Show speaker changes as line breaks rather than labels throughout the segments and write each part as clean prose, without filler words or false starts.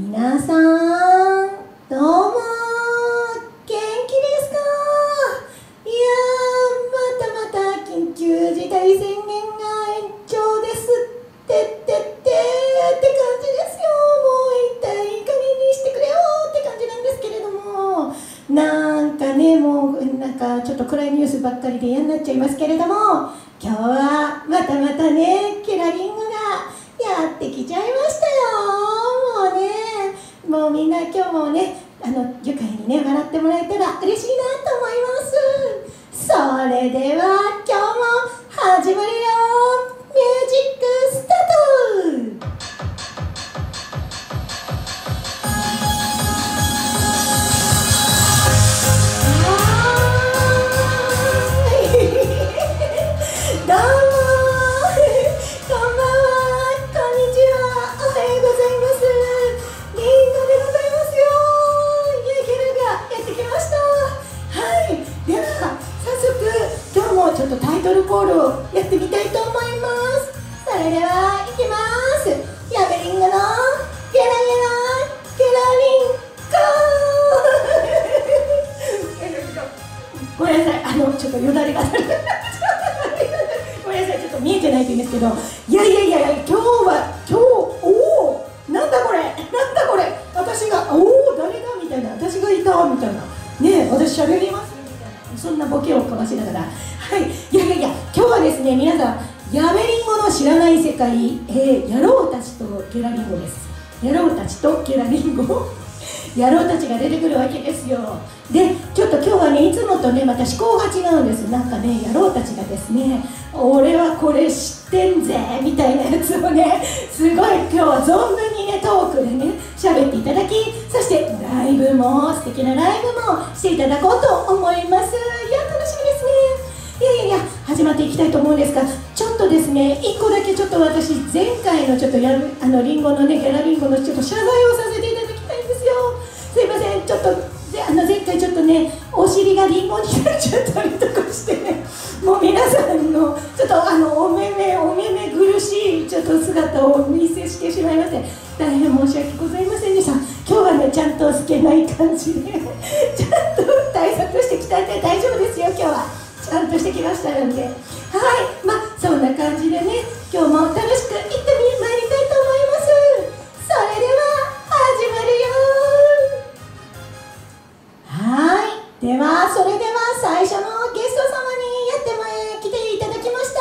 皆さん、どうも元気ですか？いやー、また緊急事態宣言が延長ですって感じですよ。もう一体いい加減にしてくれよって感じなんですけれども、なんかね、もうなんかちょっと暗いニュースばっかりで嫌になっちゃいますけれども、今日はまたね、ケラリングがやってきちゃいましたよ。もうみんな今日もね、愉快にね、笑ってもらえたら嬉しいなと思います。それでは今日も始まるよ。ミュージックスタート。どうもこんばんは、こんにちは、おはようございます。リンゴでございますよ。イエケルがやってきました。はい、では早速今日もちょっとタイトルコールをやってみたいと思います。それではいきます。ヤベリンゴのゲラゲラリンゴごめんなさい、ちょっとよだれがごめんなさい、ちょっと見えてないといいんですけど、いや今日おお、なんだこれ私が誰だみたいな、私がいたみたいなね、私喋りますみたいな、そんなボケをかましながら、はい、今日はですね、皆さんヤベリンゴの知らない世界、野郎たちとゲラリンゴです。野郎たちとゲラリンゴ野郎たちが出てくるわけですよ。で、ちょっと今日はね、いつもとね、また思考が違うんです。なんかね、野郎たちがですね、俺はこれ知ってんぜみたいなやつをね、すごい今日は存分にね、トークでね、喋っていただき、そしてライブも、素敵なライブもしていただこうと思います。いや、楽しみですね。始まっていきたいと思うんですが、ちょっとですね、1個だけちょっと私、前回のちょっとリンゴのね、ギャラリンゴのちょっと謝罪をさせていただきたいんですよ。すいません、ちょっと前回ちょっとね、お尻がリンゴになっちゃったりとかしてね、もう皆さんのちょっとお目目苦しいちょっと姿をお見せしてしまいまして、大変申し訳ございませんでした。今日はね、ちゃんと透けない感じでちゃんと対策してきたんで大丈夫ですよ。今日はちゃんとしてきましたので、はい、そんな感じでね、今日も楽しくいってまいりたいと思います。それでは始まるよ。それでは最初のゲスト様に来ていただきました。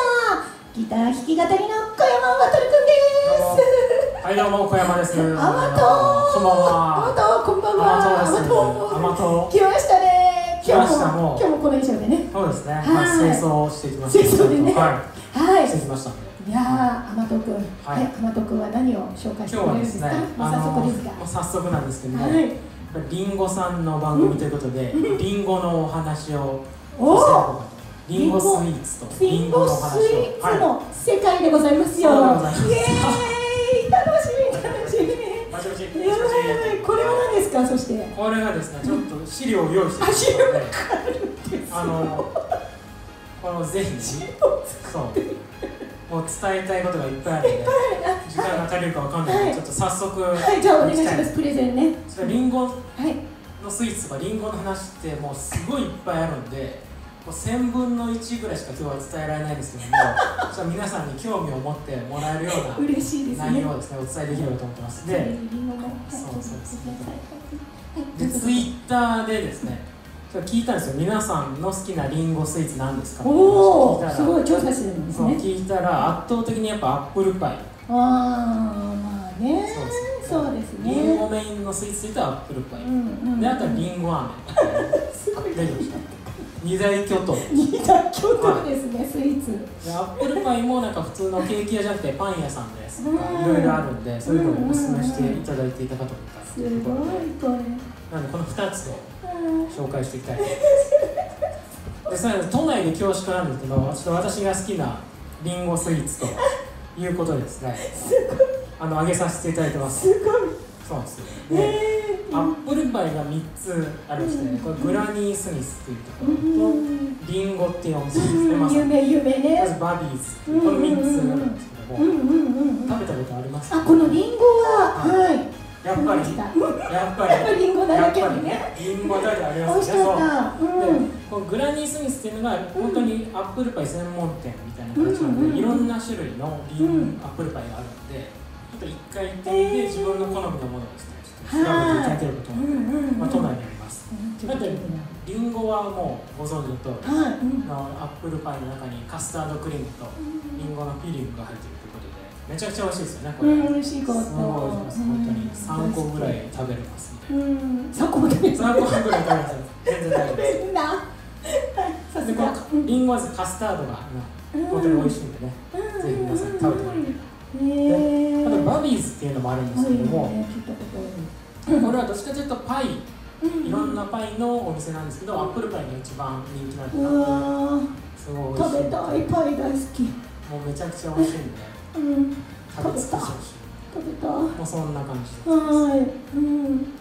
ギター弾き語りの小山渉君です。
はい、どうも小山です。
こんばんは。
こんばんは。
来ましたね。
今日も
この衣装でね。
そうですね。清掃してきました。
清掃でね。
はい。してきました。
いやー、甘党君。甘党君は何を紹介してくれるんですか。
早速なんですけども。リンゴさんの番組ということで、リンゴのお話をしていこうかと。リンゴスイーツとリンゴのお話を。
リンゴスイーツの世界でございますよ。イエーイ、楽しみ。これは何ですか。そして
これがですね、ちょっと資料を用意してますので、ぜひもう伝えたいことがいっぱいあるので、時間が足りるかわかんないので、ちょっと早速、
じゃあお願いします。プレゼンね。
リンゴのスイーツとかリンゴの話ってもうすごいいっぱいあるんで、もう1000分の1ぐらいしか今日は伝えられないですけども、皆さんに興味を持ってもらえるような内容をですね、お伝えできればと思ってます。で、ツイッターでですね、聞いたんですよ。皆さんの好きなリンゴスイーツなんですか。
おお、すごい調査してるんですね。
聞いたら圧倒的にやっぱアップルパイ。そうですね。リンゴメインのスイーツといったらアップルパイ。で、あとはリンゴ飴。
すごい
二大巨頭。
ですね、スイーツ。
アップルパイもなんか普通のケーキ屋じゃなくてパン屋さんですとかいろいろあるんで、そういうのをおすすめしていただいていたかと思ったら、
すごいこれ。
なのでこの2つを紹介していきたいと思います。で、都内で恐縮なんですけど、ちょっと私が好きなリンゴスイーツということでですね、あげさせていただいてます。
すごい。
そうなんですよ。アップルパイが3つあるんですね。これグラニースミスっていうところとリンゴっていうお店ですね。
有名ね。
まずバビーズこの3つあるんですけども、食べたことありますか。
このリンゴは
やっぱり
リンゴだらけにね。
リンゴだらけありますね。そう。このグラニー・スミスっていうのが本当にアップルパイ専門店みたいな形なので、いろんな種類のアップルパイがあるので、ちょっと一回行ってみて自分の好みのものをですね、調べていただければと思うので、都内にあります。だってリンゴはもうご存知の通り、アップルパイの中にカスタードクリームとリンゴのフィリングが入っているということで、めちゃくちゃ美味しいですよね。これ
美味しいこと。
すごい美味しいです。本当に3個ぐらい食べれますみたいな。
3個も食べれます。
3個ぐらい食べれます。全然大丈夫です。でこのリンゴはカスタードが本当に美味しいんでね、ぜひ皆さん食べてもらいたい。あとバビーズっていうのもあるんですけども、これはどっちかというとパイ、いろんなパイのお店なんですけど、アップルパイが一番人気なんで、すごい美味しい。
食べたい、パイ大好き。
もうめちゃくちゃ美味しいんで、食べ尽くしてほしい。
食べた。
もうそんな感じです。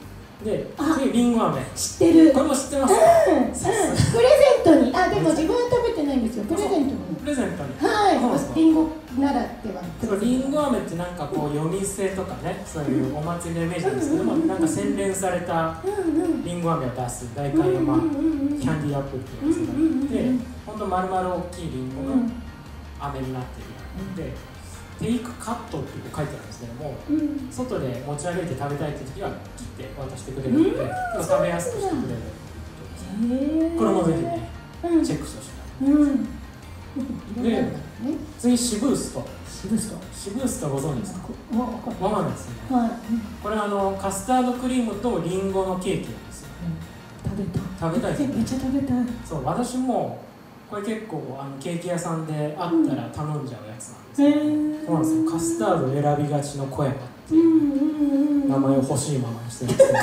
で、次リンゴ飴。
知ってる。
これも知ってます。
プレゼントに、でも自分は食べてないんですよ。プレゼントに。
プレゼントに。
はい。リンゴならでは。
リンゴ飴ってなんかこう夜店とかね、そういうお祭りのイメージなんですけども、なんか洗練されたリンゴ飴を出す代官山キャンディーアップルっていうやつがあって、本当丸々大きいリンゴの飴になってるので。テイクカットって書いてあるんですけども、外で持ち歩いて食べたいって時は切って渡してくれるので、食べやすくしてくれる。これもぜひね、チェックしてほしい。で、次シブースト。シブーストご存知ですか？わかんないですね。これカスタードクリームとリンゴのケーキなんですよ。食べたいですね。
めっちゃ食べたい。
そう、私もこれ結構ケーキ屋さんであったら頼んじゃうやつなんですけど、そうなんですよ。カスタード選びがちの小山っていう名前を欲しいままにしてるんですけど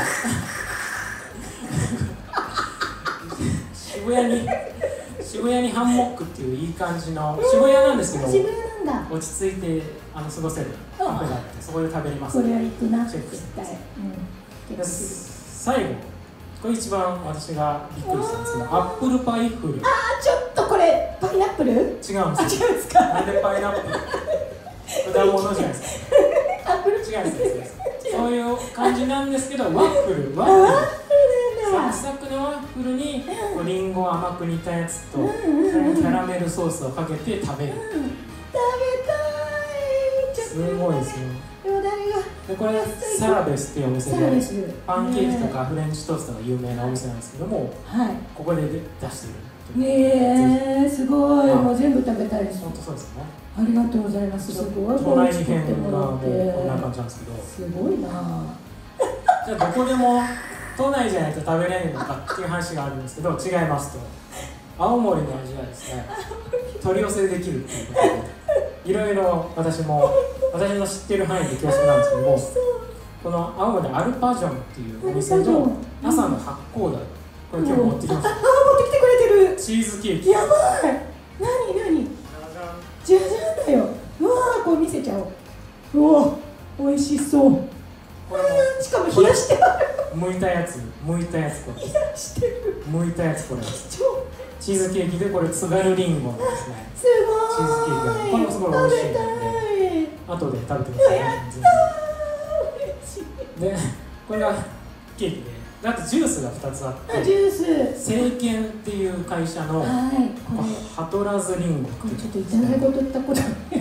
渋谷にハンモックっていういい感じの渋谷なんですけど、落ち着いて過ごせるカフェがあって、そこで食べれますので、
これは行くな、
チェックしてください。最後、これ一番私がびっくりしたんですけど、アップルパイフル。
ちょっとこれパイナップル？違うん
ですよ。
違うんですか？
なんでパイナップル？果物じゃないですか。
アップル？
違うんです。そういう感じなんですけど、ワッフル。サクサクのワッフルにリンゴを甘く煮たやつとキャラメルソースをかけて食べる。
食べたい。
すごいですよ。でこれサラベスっていうお店でパンケーキとかフレンチトーストが有名なお店なんですけども、ここで出してる。
すごい。もう全部食べたいです。
本当そうですね。
ありがとうございます。すごい。
都内に編がもうこんな感じなんですけど。
すごいな。
じゃあどこでも都内じゃないと食べれるのかっていう話があるんですけど、違いますと。青森の味はですね、取り寄せできるっていうことで、いろいろ私の知ってる範囲で恐縮なんですけども、この青森アルパジョンっていうお店の朝の発酵だ、これ今日持ってきました。
持ってきてくれてる。
チーズケーキ。
やばい。何？じゃじゃんだよ。うわー、これ見せちゃおう。うわ、美味しそう。
これ
しかも冷やしてある。
剥いたやつこれ。冷やしてる。剥いたやつこれ。チーズケーキでこれ津軽りんごのですね。
すごい。
チーズケーキがこれもすごい美味しいので、後で食べてください。
やったー。
で、これがケーキで。あとジュースが2つあって、
ジュース
生研っていう会社のハトラズリンゴ。
これちょっといただいたこといただいたこと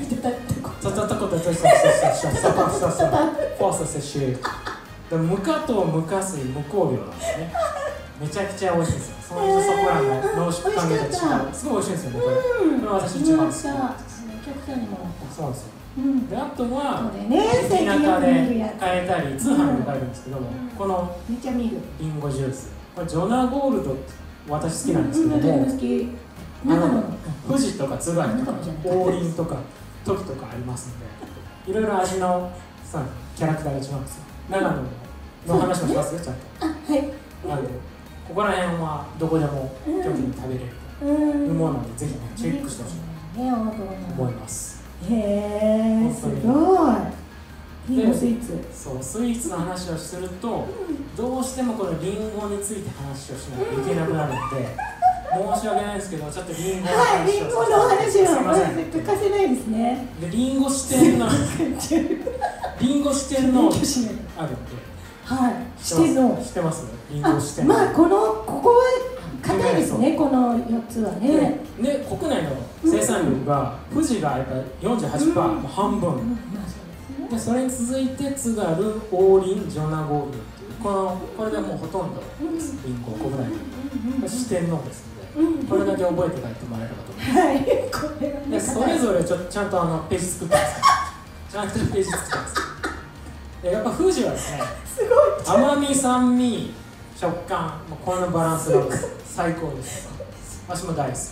フォース摂取無加糖無加水無香料なんですね。めちゃくちゃ美味しいですよ。そのそこらの濃縮感が違う。すごい美味しいですよね。これ私一番好きです。
お客さんにもらった。
そうですよ。で、あとは
駅
中で買えたり通販で買えるんですけども、この
めっちゃ見る
リンゴジュース、これジョナゴールド、私好きなんですけども、富士とか津軽とか王林とか時とかありますので、いろいろ味のキャラクターが違うんですよ。長野の話もしますよ、ちゃんと。
はい。
なのでここら辺はどこでも興味に食べれるというものなので、ぜひねチェックしてほしいと思います。
へえ、すごい。リンゴスイーツ。
そう、スイーツの話をすると、どうしてもこのリンゴについて話をしないといけなくなるので、申し訳ないですけど、ちょっとリンゴの話を
リンゴの話は欠かせないですね。
で、リンゴ視点のあるんで。
はい、してんの。
知ってます。リンゴしてんの。
まあここは硬いですね。この4つはね。
で国内の生産量が富士がやっぱり 48%、もう半分。でそれに続いて津軽、王林、ジョナゴールドっていうこれでもうほとんどですリンゴ国内の四天王ですので、これだけ覚えて帰ってもらえればと思います。はい、これでそれぞれちゃんとページ作ってます。ちゃんとページ作ってます。でやっぱ富士はですね、甘み、酸味、食感、このバランスが最高です。私も大好き。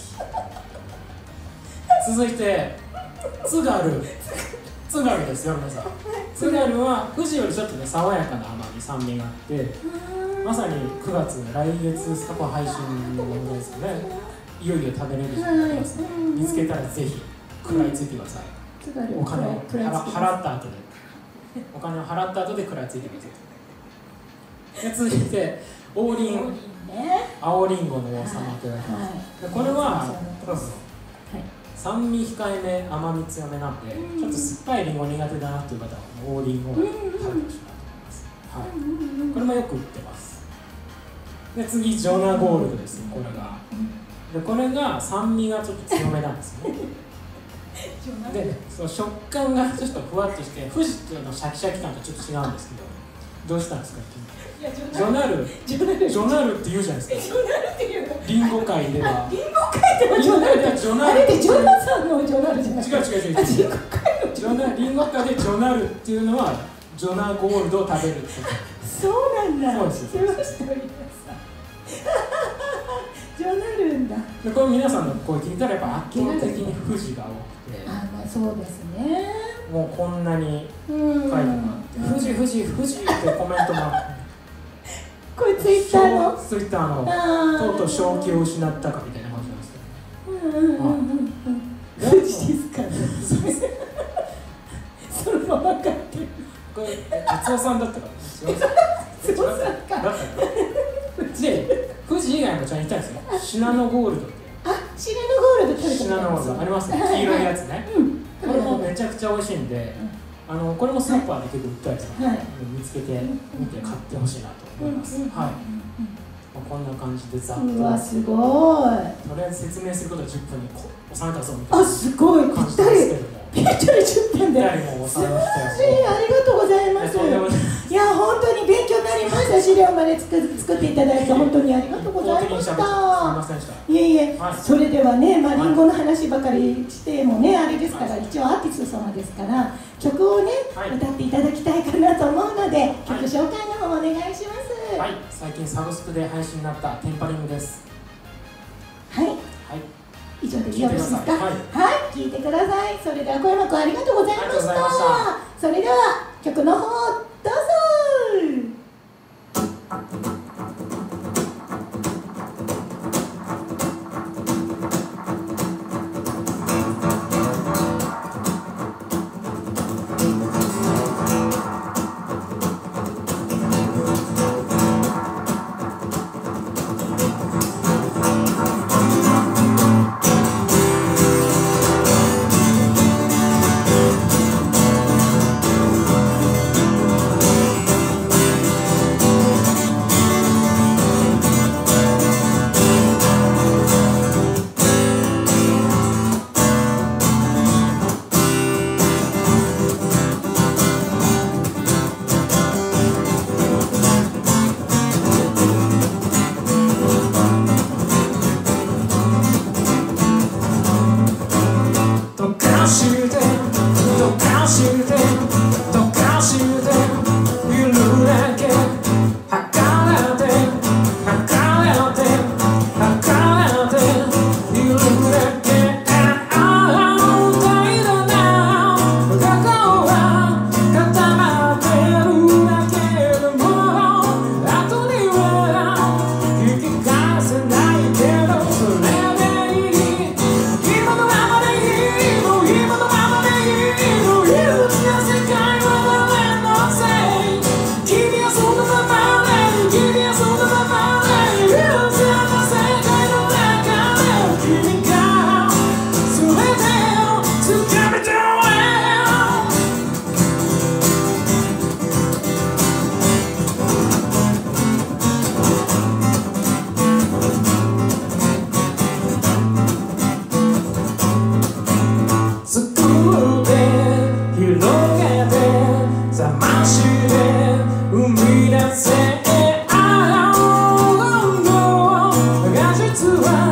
続いて津軽ですよ皆さん。津軽は富士よりちょっとね爽やかな甘み、酸味があって、まさに9月来月ですか、配信の問題ですよね。いよいよ食べれる時期になりますね。見つけたらぜひ食らいついてください。お金を払った後でお金を払った後で食らいついてください。で続いて王林、青りんごの王様と言われてます。これは酸味控えめ、甘み強めなんで、ちょっと酸っぱいりんご苦手だなという方は王林を食べてほしいなと思います。はい、これもよく売ってます。で次ジョナゴールドですよ。これが酸味がちょっと強めなんですよね。でその食感がちょっとふわっとして、富士っていうのシャキシャキ感とちょっと違うんですけど、どうしたんですか。ジョナルって言うじゃないですか。リンゴ界では。リンゴ界ではジョナル。あれってジョナさんのジョナルじゃない。違う。リンゴ界でジョナルっていうのはジョナゴールドを食べる。
そうなんだ。
そうです。
ジョナルんだ。
でこれ皆さんの声聞いたらやっぱ圧倒的に富士が多くて。
あ、まあそうですね。
もうこんなに書いてもらって、富士ってコメントもあって。
これツイッターの
とうとう正気を失ったかみたいな感じなんですけど、
富士ですかね。そのまま書いてる。
これ哲夫さんだったかで富士以外もちゃんといたんですよ。シナノゴールドって。
シナノゴールド食べた
シナノゴールドありますね。黄色いやつね。これもめちゃくちゃ美味しいんで、これもスーパーで結構売ったりするので、見つけてみて買ってほしいなと思います。はい。こんな感じでざっと。
うわ、すごい。
とりあえず説明することは10分に収めたぞみたいな。
すごい。ぴったり。ぴったり10分で。素晴らしい。ありがとうございます。いや、本当に勉強になりました。資料まで作っていただいて本当にありがとうございました。いえいえ、それではね、リンゴの話ばかりしてもねあれですから、一応アーティスト様ですから曲をね歌っていただきたいかなと思うので、曲紹介の方お願いします。
はい、最近サブスクで配信になったテンパリングです。
はい。以上でよろしいですか。はい、聞いてください。それでは小山君ありがとうございました。それでは曲の方どうぞ。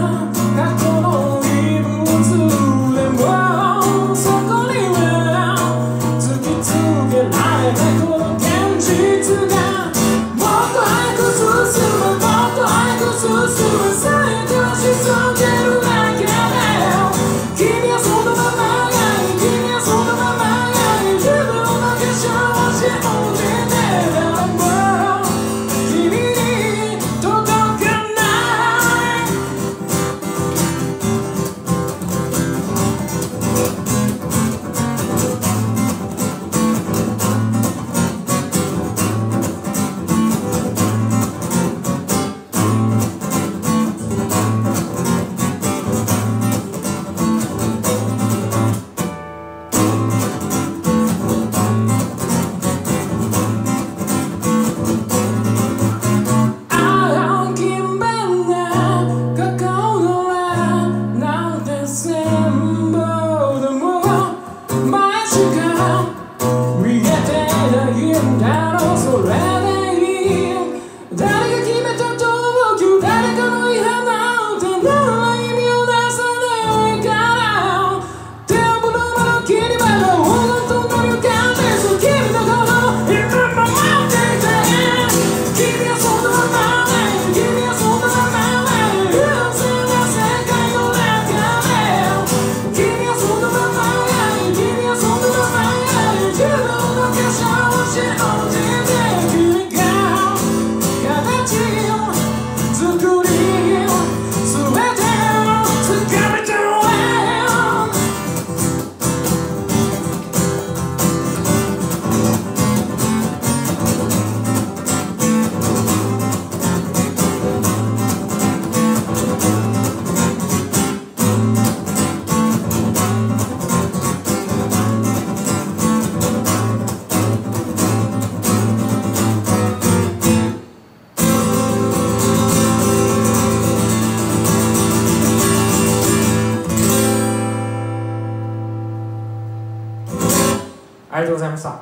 ありがとうございました。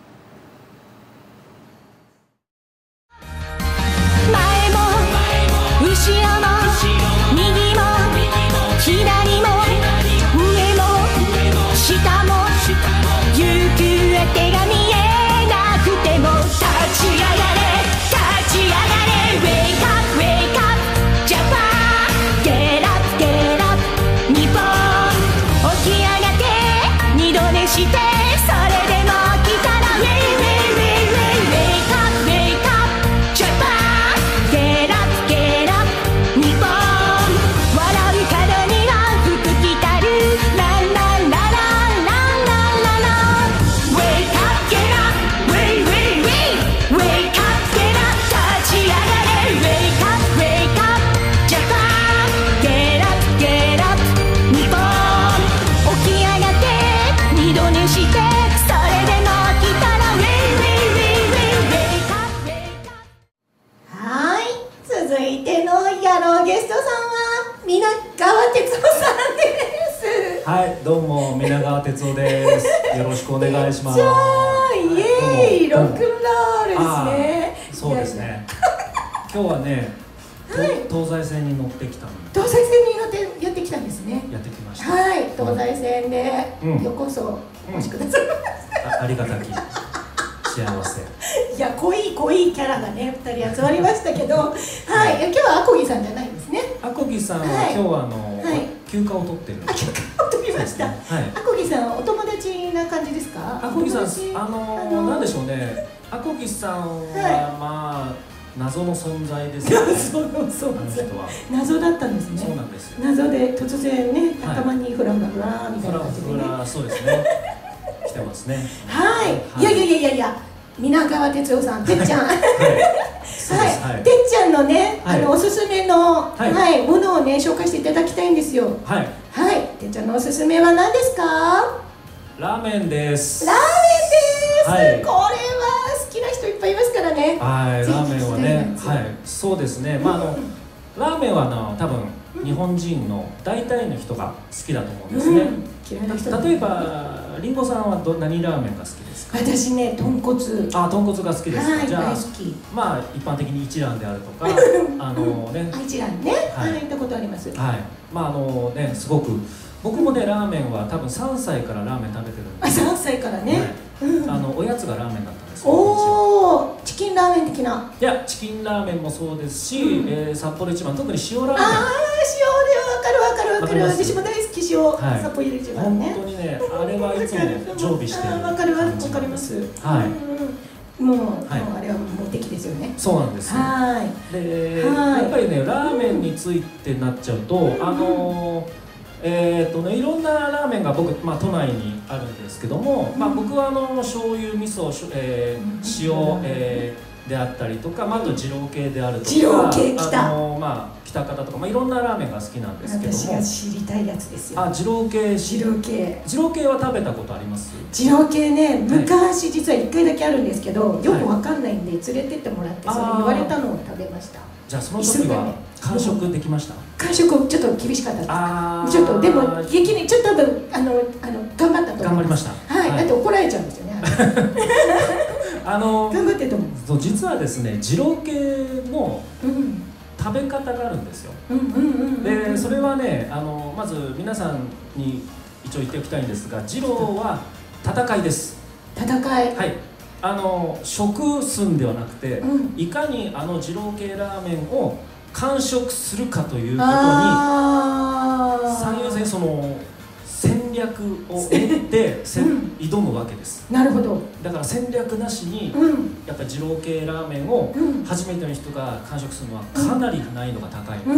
前も後ろも右も左も上も下も行方が見えなくても立ち上がれ立ち上がれ Wake up Wake up Japan Get up Get up 日本起き上がって二度寝してそれでも来たら Wake up Wake up Japan Get up Get up 日本笑う角には福来たるランランラランランランララン Wake up Get up Wake up Get up 立ち上がれ Wake up Wake up Japan Get up Get up 日本起き上がって二度寝してそれでも来たら Wake up Wake up
はい、続いての野郎ゲストさんは皆川哲夫さんです。
はい、どうも皆川哲夫です。よろしくお願いします。
じゃあイエーイ、
どうも
ロックンロールですね。
そうですね。今日はね、東西線に乗ってきたので
東西線に乗ってやってきたんですね。
やってきました。
はい、東西線で
うん
ようこそお越しくださいました。
ありがたき幸せ。
いや、濃いキャラがね、2人集まりましたけど、はい、今日はアコギさんじゃないんですね。
アコギさんは
はい
今日は
はい
休暇を取ってる。
あ、許可を取りました。
はい。
アコギさん、お友達な感じですか？
アコギさん、
お友達
なんでしょうね。アコギさんはまあ謎の存在ですよね。
謎の存在。
あの人は。
謎だったんですね。
そうなんですよ。
謎で突然ね、
はい
頭にフラフラフラみたいな感じでね。
そうですね。来てますね。
はい。いやいやいやいやいや、皆川哲夫さん、てっちゃん。はい。
そうです。はい。
てっちゃんのね、
はい
おすすめの、
はい
はい、ものをね、紹介していただきたいんですよ。
はい。
はい。てっちゃんのおすすめは何ですか？
ラーメンです。
ラーメンです。
はい
これは好きな人いっぱいいますからね。
はい、
ぜひ
ラーメンはね、
聞きたいや
はい、そうですね。まあラーメンは多分日本人の大体の人が好きだと思うんですね。
嫌いな人
例えばりんごさんは何ラーメンが好きですか？
私ね、豚骨。
あ、豚骨が好きですか。
はい、
じゃあ
大好き。
まあ一般的に一蘭であるとかね、
一蘭ね、
はい、
行ったことあります。
はい、まあね、すごく僕もね、ラーメンは多分3歳からラーメン食べてるんで。
あ、3歳からね。
おやつがラーメンだったんですよ。
おお、チキンラーメン的な。
いや、チキンラーメンもそうですし、札幌一番、特に塩ラーメン。
ああ、塩でわかる。私も大好き塩、札幌一番ね。
本当にね、あれはいつも常備してる。
わかります。
はい。
もうあれは無敵ですよね。
そうなんですよ。で、やっぱりね、ラーメンについてなっちゃうと、いろんなラーメンが僕、都内にあるんですけども、僕は醤油、味噌、塩、であったりとか、あと二郎系であるとか、
二郎系来た。
喜多方とか、いろんなラーメンが好きなんですけども。
私が知りたいやつですよ。
あ、二郎系。
二郎系。
二郎系は食べたことあります？
二郎系ね、昔実は1回だけあるんですけど、よくわかんないんで連れてってもらって、それ言われたのを食べました。
じゃあその時は完食できました？
完食ちょっと厳しかったです。ちょっとでも劇にちょっと頑張ったと思います。
頑張りました。
はい。だって怒られちゃうんですよね。頑張ってと思う。
実はですね、二郎系の食べ方があるんですよ。で、それはね、まず皆さんに一応言っておきたいんですが、二郎は戦いです。
戦い。
はい。食寸ではなくて、いかに二郎系ラーメンを完食するかということに最優先戦略を練って挑むわけです。
なるほど。
だから戦略なしにやっぱり二郎系ラーメンを初めての人が完食するのはかなり難易度が高いんです。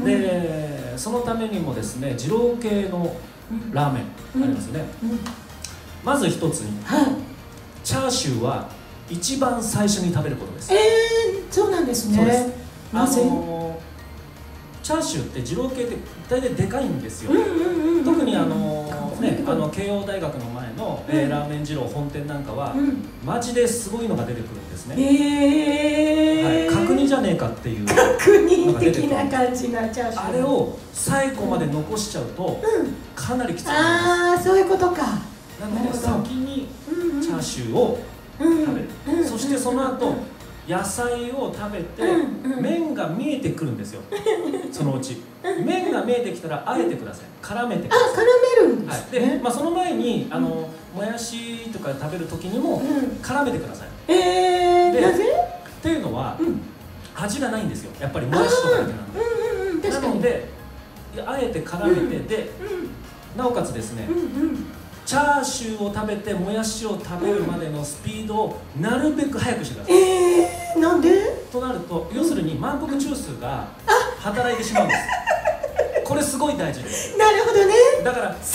で、そのためにもですね、二郎系のラーメンありますよね。まず一つにチャーシューは一番最初に食べることです。
そうなんですね。
そうです。チャーシューって二郎系って大体でかいんですよ。特に慶応大学の前のラーメン二郎本店なんかはマジですごいのが出てくるんですね。角煮じゃねえかっていう
角煮的な感じなチャーシュー、
あれを最後まで残しちゃうとかなりきついんです。
ああ、そういうことか。
なので先にチャーシューを食べる。そしてその後野菜を食べて麺が見えてくるんですよ。そのうち麺が見えてきたらあえてください。絡めてください。
絡めるんですね。
で、その前にもやしとか食べる時にも絡めてください。
なぜ？
っていうのは味がないんですよ。やっぱりもやしとかだけなので。なのであえて絡めて、でなおかつですね、チャーシューを食べてもやしを食べるまでのスピードをなるべく速くしてください。
なんで？
となると、要するに満腹中枢が働いてしまうんです。これすごい大事です。
なるほどね。
だから
急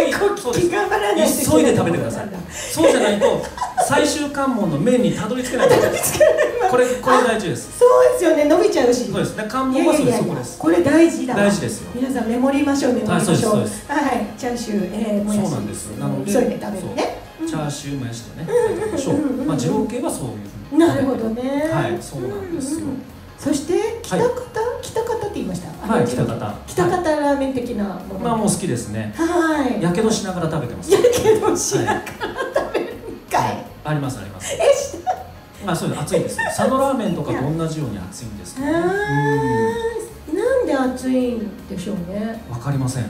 い
で食べてください。そうじゃないと最終関門の麺にたどり着けないんです。これ大事です。
そうですよね、伸びちゃうし。
そうです。関門はそこです。
これ大事だ。
大事ですよ。
皆さんメモりましょう。はい、チャーシュー、もやし。
そうなんです。なので
急いで食べるね。
チャーシューもやしとね、食べましょう。二郎系はそういうふうに。
なるほどね。
はい、そうなんですよ。
そして喜多方って言いました。
はい、喜多方。
喜多方ラーメン的なもの。
もう好きですね。
はい。
やけどしながら食べてます。
やけどしながら食べるかい。
ありますあります。そうです。熱いんですよ。佐野ラーメンとかと同じように熱いんですけど。
なんで熱いんでしょうね。
わかりません。わ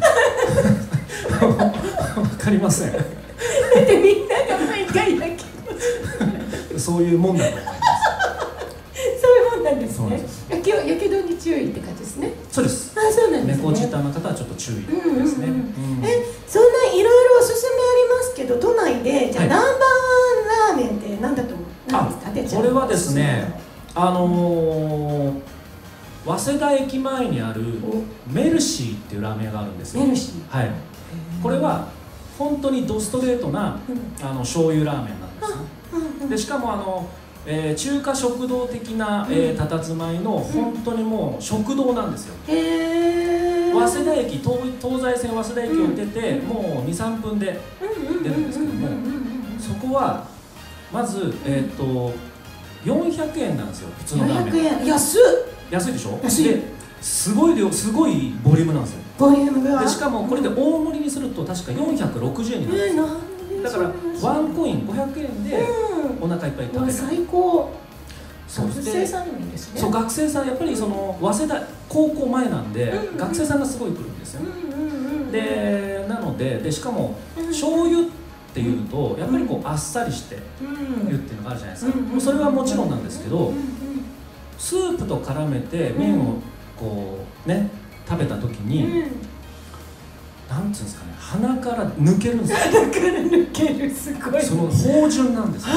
かりません。
だってみんなが毎回やけど。
そういうもんだと思います。
そういうもんなんですね。やけどに注意って感じですね。
そうです。
そうなんですね。
猫舌の方はちょっと注意ですね。
そんないろいろおすすめありますけど、都内でじゃあナンバーワンラーメンって何だと思うんですか？
これはですね、早稲田駅前にあるメルシーっていうラーメン屋があるんですよ。
メルシー。
はい。これは本当にドストレートな醤油ラーメンなんですね。でしかも中華食堂的な佇まいの本当にもう食堂なんですよ。早稲田駅、東西線早稲田駅を出てもう 2,3 分で出るんですけども、そこはまず400円なんですよ、普通のラーメン。
400円、安い
でしょ。
安い。
ですごい量、すごいボリュームなんですよ。
ボリュームが
でしかもこれで大盛りにすると確か460円になるんですよ。だからワンコイン500円でお腹いっぱい食べる。
最高。
そう
学生さんにもいいですね。
そう、学生さんやっぱりその早稲田高校前なんで、学生さんがすごい来るんですよ。でなのでしかも醤油っていうとやっぱりこうあっさりしてるっていうのがあるじゃないですか。それはもちろんなんですけど、スープと絡めて麺をこうね食べた時に、なんていうんですかね、鼻から抜けるんですよ。
鼻から抜ける、すごい。
その芳醇なんですよ。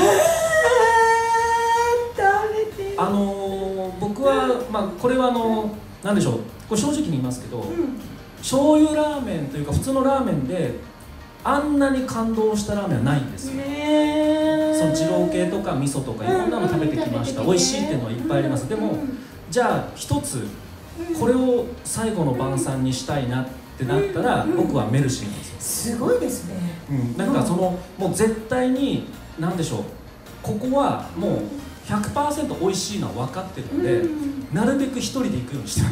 僕はまあこれはなんでしょう、これ正直に言いますけど、醤油ラーメンというか普通のラーメンであんなに感動したラーメンはないんですよ。その二郎系とか味噌とかいろんなの食べてきました。美味しいっていうのはいっぱいあります。でもじゃあ一つこれを最後の晩餐にしたいなってなったら、僕はメルシーなんですよ。
すごいですね。
なんかそのもう絶対に何でしょう、ここはもう100% 美味しいのは分かってるので、なるべく一人で行くようにしてます。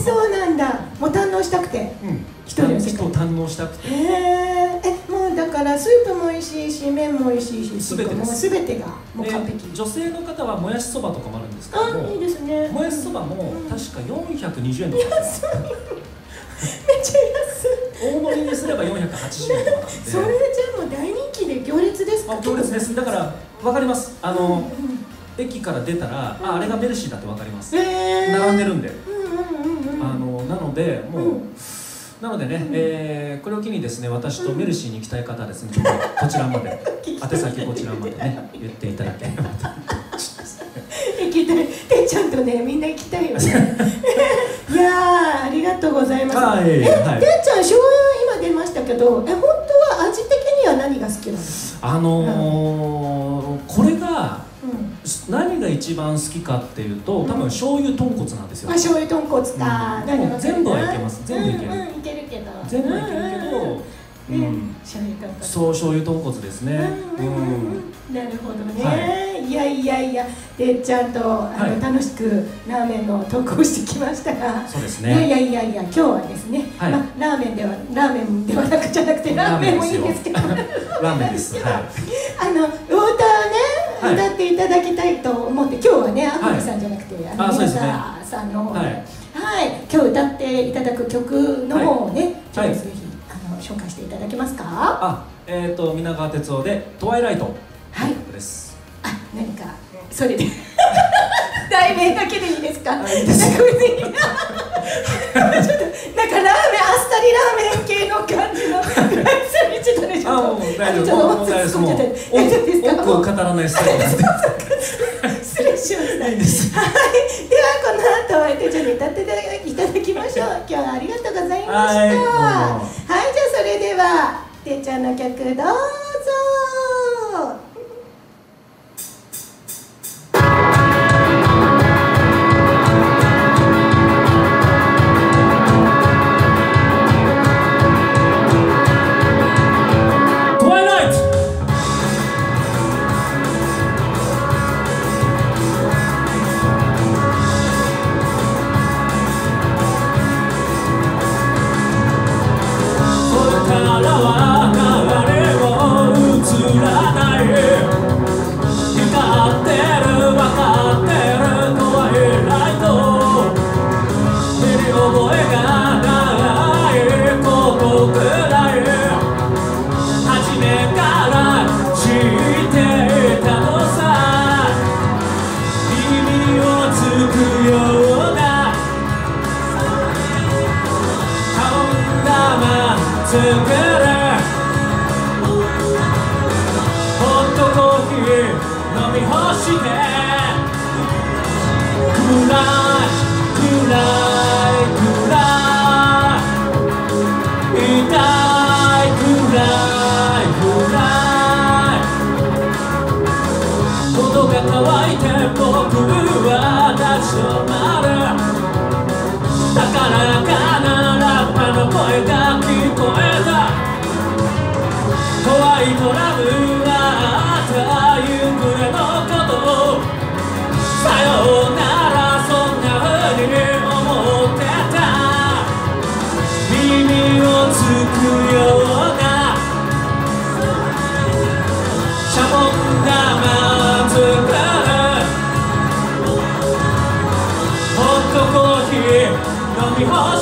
そうなんだ。もう堪能したくて、
一人で堪能したくて。
もうだからスープも美味しいし、麺も美味しいし、すべてがもう完璧。
女性の方はもやしそばとかもあるんですけども、
いいですね。
もやしそばも確か420円とかですよ。
めっちゃ安い。
大盛りにすれば480円とかなんで。
それじゃあもう大人気で行列ですか？
行列です。だから分かります。駅から出たらあれがメルシーだって分かります。並んでるんで。なのでもうなのでね、これを機にですね、私とメルシーに行きたい方はですね、ちょっとこちらまで宛先こちらまでね言っていただければと。
行きたい。てっちゃんとね、みんな行きたいよね。いやー、ありがとうございます。てっちゃん、醤油今出ましたけど、本当は味的には何が好きなの？
これが何が一番好きかっていうと、多分醤油豚骨なんですよ。
醤油豚骨か。
でも全部はいけます。全部いける。
いけるけど。
全部いけるけど、そう醤油豚骨ですね。
なるほどね。いや、てっちゃんと楽しくラーメンの投稿してきましたが、
そうですね。
いや今日はですね、ラーメンではなくじゃなくてラーメンもいいんですけど、ラ
ーメンです。
歌をね歌っていただきたいと思って、今日はね、アンミさんじゃなくて皆さんの方で、今日歌っていただく曲の方をね、ちょっとぜひ紹介していただけますか？
皆川哲夫で「トワイライト」です。
何かそれで題名だけでいいですか？なんか別にちょっとなんかラーメン、あっさりラーメン系の感じのそれちょっとね、ちょっと
大丈夫です。もう多くを語らないスタイルです。
失礼しました。ではこの後てっちゃんに歌っていただきましょう。今日はありがとうございました。はい、じゃあそれではてっちゃんの曲どうぞ。
トラブルがあった夕暮れのことをさようならそんな風に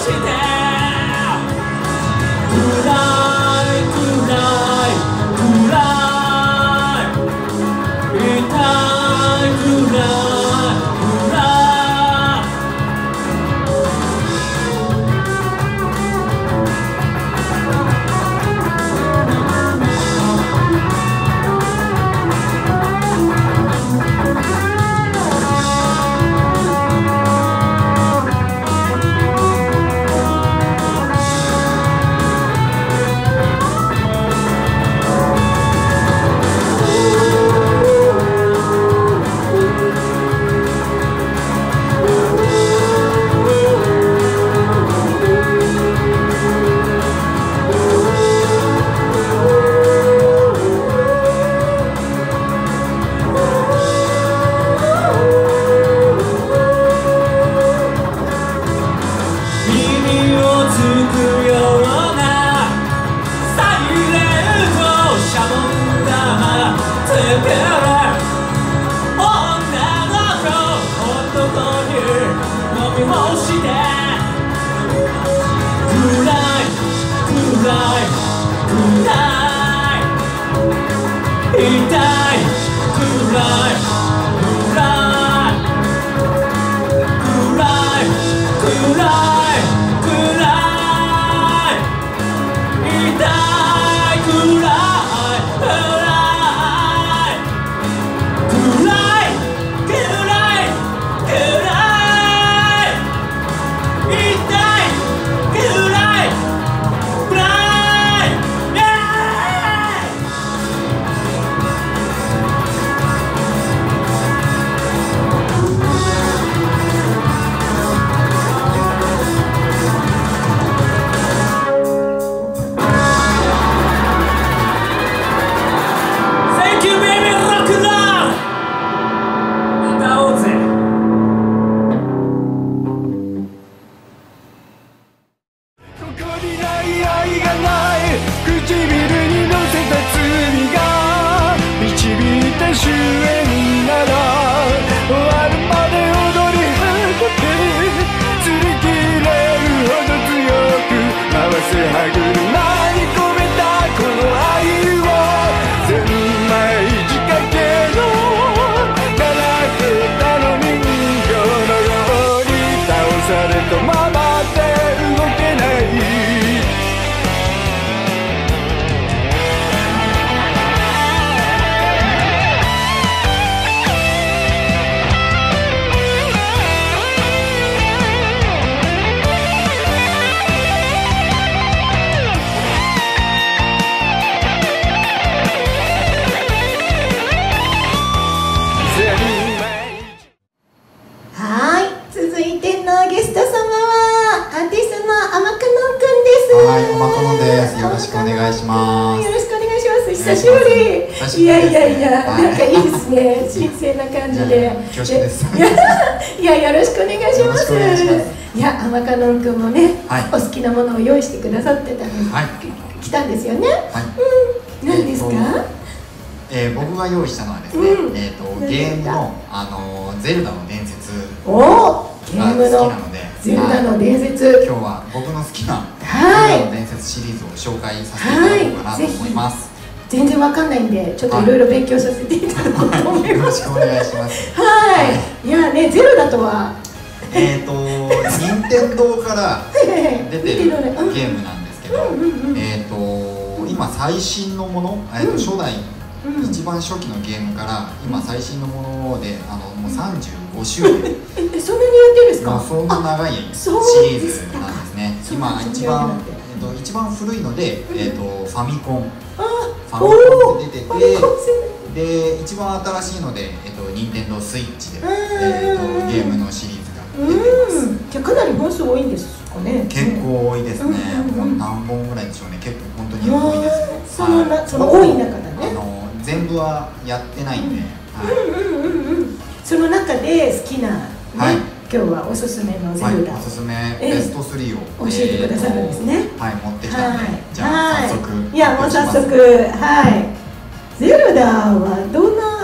久しぶり。いやいやいや、なんかいいですね。新鮮な感じで。
恐縮です。
いや、よろしくお願いします。いや、天香野君もね、お好きなものを用意してくださってたんです。来たんですよね。何ですか？
僕が用意したのはですね、ゲームのゼルダの伝説が好きなので、
ゼルダの伝説。
今日は僕の好きなゼルダの伝説シリーズを紹介させていただこうかなと思います。
全然わかんないんで、ちょっといろいろ勉強させていただこうと思います。
よろしくお願いします。
はい。いやね、ゼルダとは
任天堂から出てるゲームなんですけど、今最新のもの、初代一番初期のゲームから今最新のものでもう35周年。
そんなにやってるんですか？
そんな長いシリーズなんですね。今一番古いのでファミコンで出てて、で一番新しいので任天堂スイッチでゲームのシリーズが出てます。
じゃあかなり本数多いんですかね？
結構多いですね。もう何本ぐらいでしょうね。結構本当に多いですね。
その多い中だね。
全部はやってないんで。
その中で好きな今日はおすすめのゼルダ、
おすすめベスト3を
教えてくださるんですね。
はい、持ってきたんで、じゃあ早速。
いや、もう早速、はい。ゼルダはどんな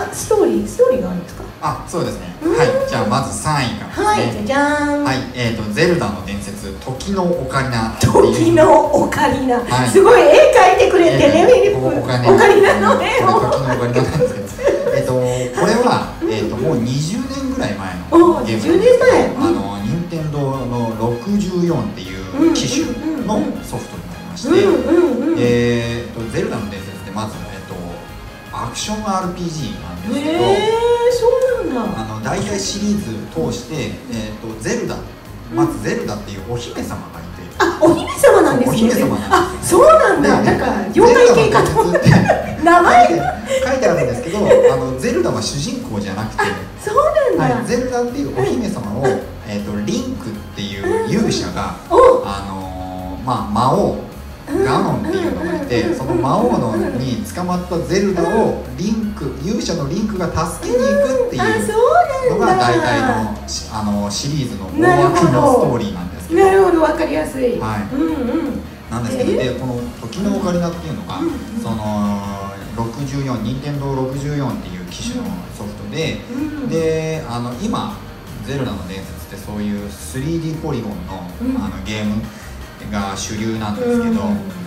ストーリーがあるんですか？
あ、そうですね。はい、じゃあまず3位からですね。
はい、じゃじゃーん。
はい、ゼルダの伝説、時のオカリナっていう。
時のオカリナ、
はい、
すごい絵描いてくれてね、フィリップ
オカ
リナの絵を。
時のオカリナなんですけど、これはもう20年ぐらい前のゲームなんですけど、任天堂の64っていう機種のソフトになりまして、ゼルダの伝説ってまずアクション RPG なんですけど、
そうなんだ。
大体シリーズ通して、ゼルダ、まずゼルダっていうお姫様がいて、
あ、お姫様なんですね。
お姫様なんです。
あ、そうなんだ。なんか妖怪系かと思って。名前
書いてあるんですけど、ゼルダは主人公じゃなくて、
そうなんだ。
ゼルダっていうお姫様を、リンクっていう勇者が、魔王ガノンっていうのがいて、その魔王のに捕まったゼルダを勇者のリンクが助けに行くっていうのが大体のシリーズの大枠のストーリーなんですけど、
なるほど、わかりやすい。
はい、なんですけど、でこの時のオカリナっていうのが、その64、任天堂64っていう機種のソフトで、で今ゼルダの伝説ってそういう 3D ポリゴンのゲームが主流なんですけど、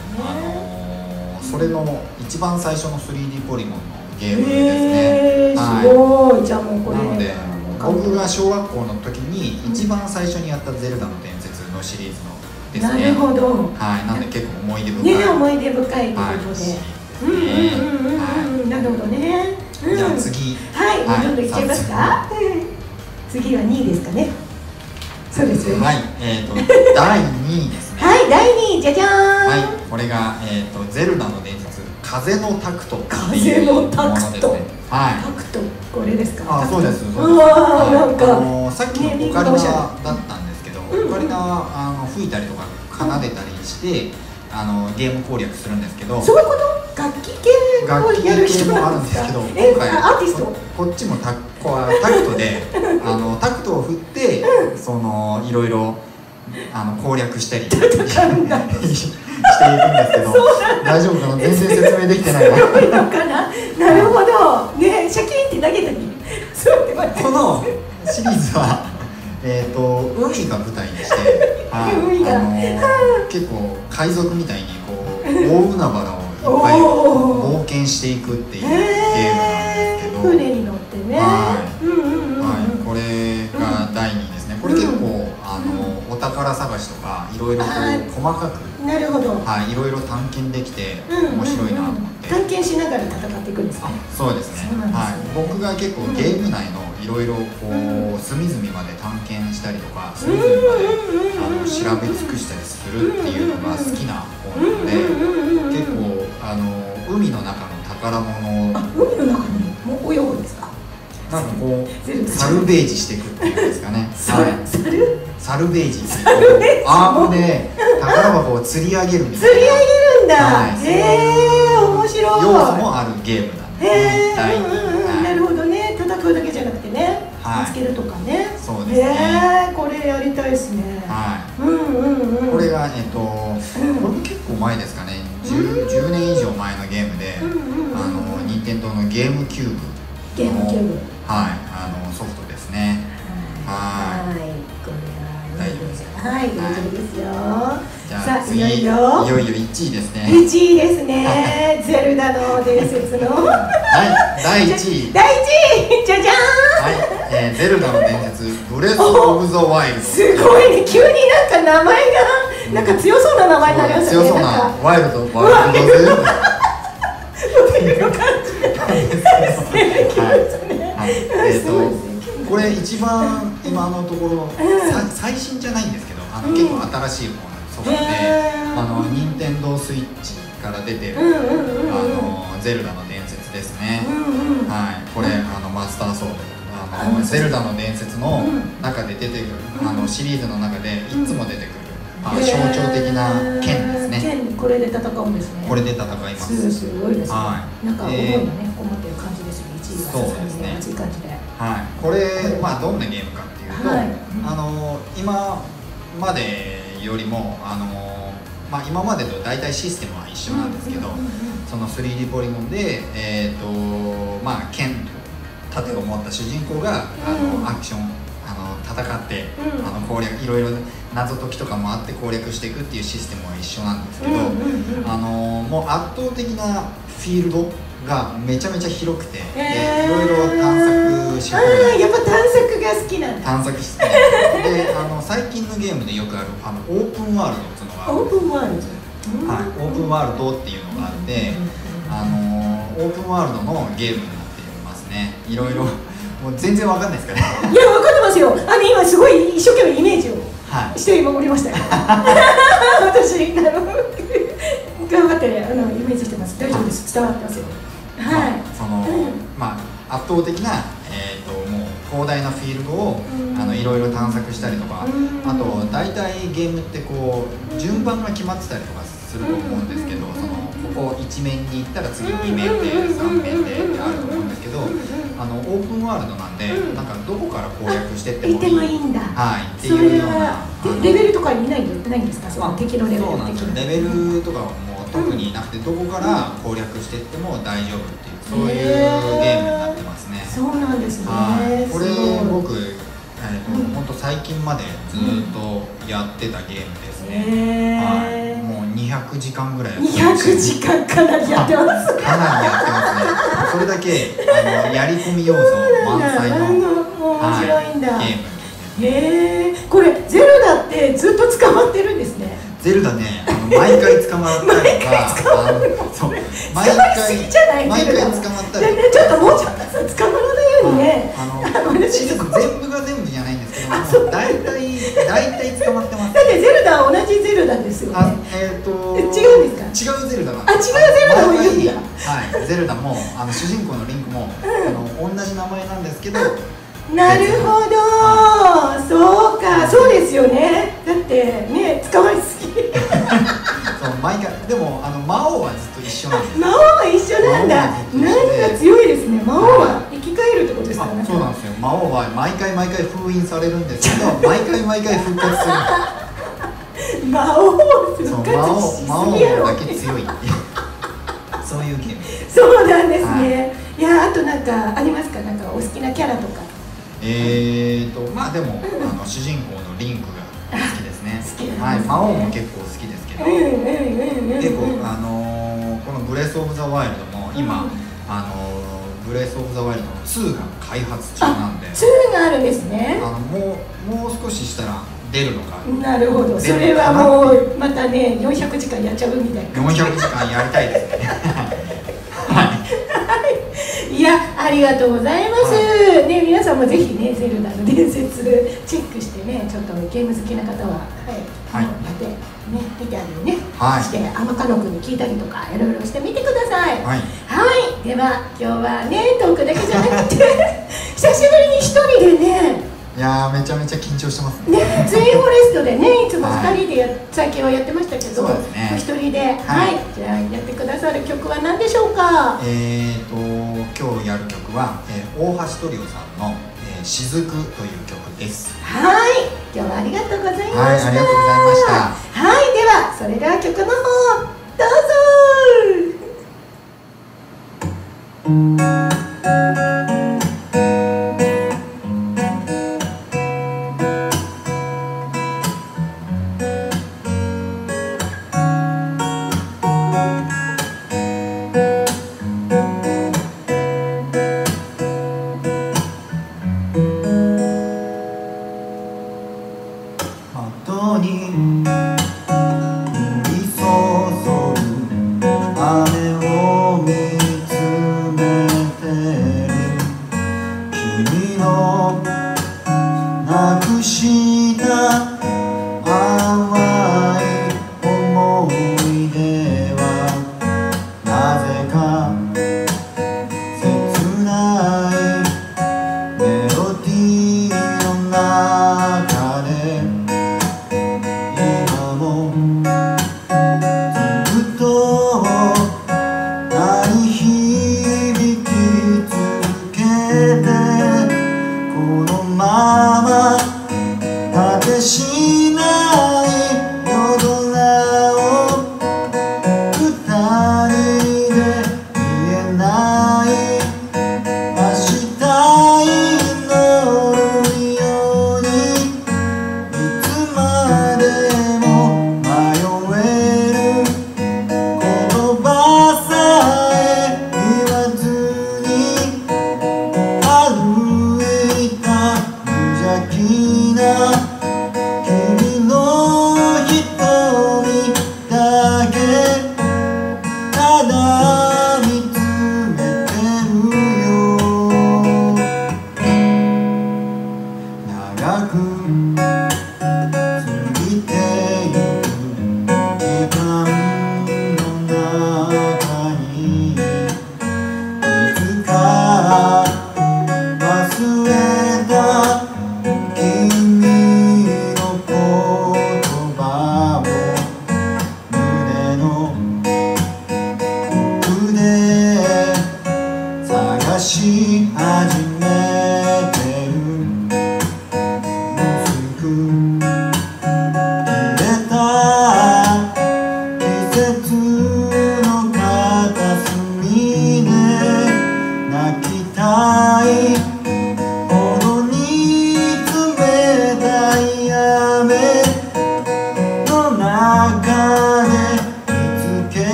それの一番最初の 3D ポリゴンのゲームですね。
すごい。じゃあもうこれ
なので僕が小学校の時に一番最初にやったゼルダの伝説のシリーズのですね。
なるほど。
はい、なんで結構思い出深い。
ね、思い出深いということで。なるほどね。
じゃあ次。
はい、どんどんいっちゃいますか。次は2位ですかね。そうですよね。
はい、第2位ですね。
はい、第2位、じゃじゃーん。
はい、これがゼルダの伝説、風のタクトっていうものですね。はい。
タクト、これですか。
あ、そうです。
なんか
さっきのオカリナだったんですけど、オカリナ吹いたりとか奏でたりしてゲーム攻略するんですけど、
そういうこと？楽器系やる人
もあるんですけど、今回
アーティスト
こっちもタクトでタクトを振っていろいろ攻略したりしていくんですけど、大丈夫かな、全然説明できてないわ。
なるほどね、シャキーンって投げたり。
このシリーズは海が舞台でして、結構海賊みたいに大海原をいっぱい冒険していくっていうゲームなんですけど、
船に乗ってね。
これが第2位ですね。これ結構お宝探しとかいろいろ細かく、
なるほど、
いろいろ探検できて面白いなと思って。
探検しながら戦っていくんですか？
そうですね。僕が結構ゲーム内のいろいろ隅々まで探検したりとか、隅々まで調べ尽くしたりするっていうのが好きな方なので、結構海の中の宝物を、
海の中にも泳ぐんですか？
なんかサルベージしていくっていうんですかね。サルベージっていうアームで宝箱を釣り上げるみたいな。
釣り上げるんだ。面白い。
要素もあるゲームなんですね。
なるほどね。戦うだけじゃなくてね、見つけるとかね。
そうですね。
これやりたいですね。
これがこれ結構前ですかね。10年以上前のゲームで、任天堂のゲームキューブソフトですね。
これ
大丈夫ですよ。
大丈夫ですよ。
さあ次、いよいよ1位ですね。
1位ですね。ゼルダの伝説の
第1位。
第1位、じゃじゃーん。
ゼルダの伝説、ブレスオブザワイルド。
すごいね、急になんか名前がなんか強そうな名前になりましたね。
強そうなワイルドゼルダ。これ一番今のところ最新じゃないんですけど、結構新しい方のソフトで、任天堂スイッチから出てるゼルダの伝説ですね。これマスターソード、ゼルダの伝説の中で出てくるシリーズの中でいつも出てくる象徴的な剣ですね。
剣、これで戦うんですね。
これで戦います。
すごいですね。なんか思いがね、こもってる感じですよね。1位が
そうですね。
熱い感じで。
これどんなゲームかっていうと、今までよりも今までと大体システムは一緒なんですけど、その 3D ポリゴンで剣盾を持った主人公がアクション戦って、攻略、いろいろ謎解きとかもあって攻略していくっていうシステムは一緒なんですけど、もう圧倒的なフィールドがめちゃめちゃ広くて、いろいろ探索し放題。
やっぱ探索が好きなんだ。
探索してで最近のゲームでよくあるオープンワールドっていうのがあるんですよ。
オープンワールド、
はい、オープンワールドっていうのがあって、オープンワールドのゲームになっていますね。いろいろもう全然わかんないですからね。
いや、分かってますよ。今すごい一生懸命イメージをして今おりましたよ。私頑張ってイメージしてます。大丈夫です。伝わってますよ。はい。
まあ圧倒的なもう広大なフィールドをいろいろ探索したりとか、あと大体ゲームってこう順番が決まってたりとかすると思うんですけど、ここ1面に行ったら次2面で3面でってあると思うんですけど、オープンワールドなんで、なんかどこから攻略してってもいいんだ、はい、っていうような
レベルとかにないんですか？その敵のレベル。
そうなんですよ。レベルとかも特になくて、どこから攻略してっても大丈夫っていう、そういうゲームになってますね。
そうなんですね。
これ僕本当最近までずっとやってたゲームですね。もう200時間ぐらいやってます。
200時間かなりやってます。
かなりやってますね。それだけやり込み要素満載の
面白いんだ。
ゲーム。
これゼルダってずっと捕まってるんですね。
ゼルダね、毎回捕まったりとか、毎回捕まったりとか、
ちょっともうちょっと捕まらないようにね。
全部が全部じゃないんですけど、大体捕まってます。
だってゼルダは同じゼルダですよね。違うんですか？
違うゼルダなん
です。違うゼルダもいるんだ。
はい、ゼルダも主人公のリンクも同じ名前なんですけど。
なるほど、そうか、そうですよね。だってね、捕まりすぎ。
そう、毎回、でも魔王はずっと一緒なんです。
魔王は一緒なんだ。なんか強いですね。魔王は生き返るってことですかね。
そうなんですよ。魔王は毎回封印されるんですけど、毎回復活する。
魔王復活しすぎやろ。
魔王だけ強いっていう。そういうゲーム。
そうなんですね。いや、あとなんかありますか？なんかお好きなキャラとか。
まあでも主人公のリンクが好きですね。はい、魔王も結構好きですけど、結構このブレスオブザワイルドも今ブレスオブザワイルドの2が開発中なんで、
2があるんですね。
もう少ししたら出るのか。
なるほど。それはもうまたね、400時間やっちゃうみたいな。
400時間やりたいですね。
いや、ありがとうございます。ね、皆さんもぜひね、ゼルダの伝説チェックしてね、ちょっとゲーム好きな方は、やってね、見てあるね、して天香野君に聞いたりとか、いろいろしてみてください。はい、では今日はね、トークだけじゃなくて久しぶりに一人でね。
いやー、めちゃめちゃ緊張してますね。
ツインフォレストでね、いつも2人で最近はやってましたけど、1人で、じゃあやってくださる曲は何でしょうか？
今日やる曲は、大橋トリオさんの「雫」という曲です。
はい、今日はありがとうございました。
はい、ありがとうございました。
はい、ではそれでは曲の方どうぞ。
雨を見つめてる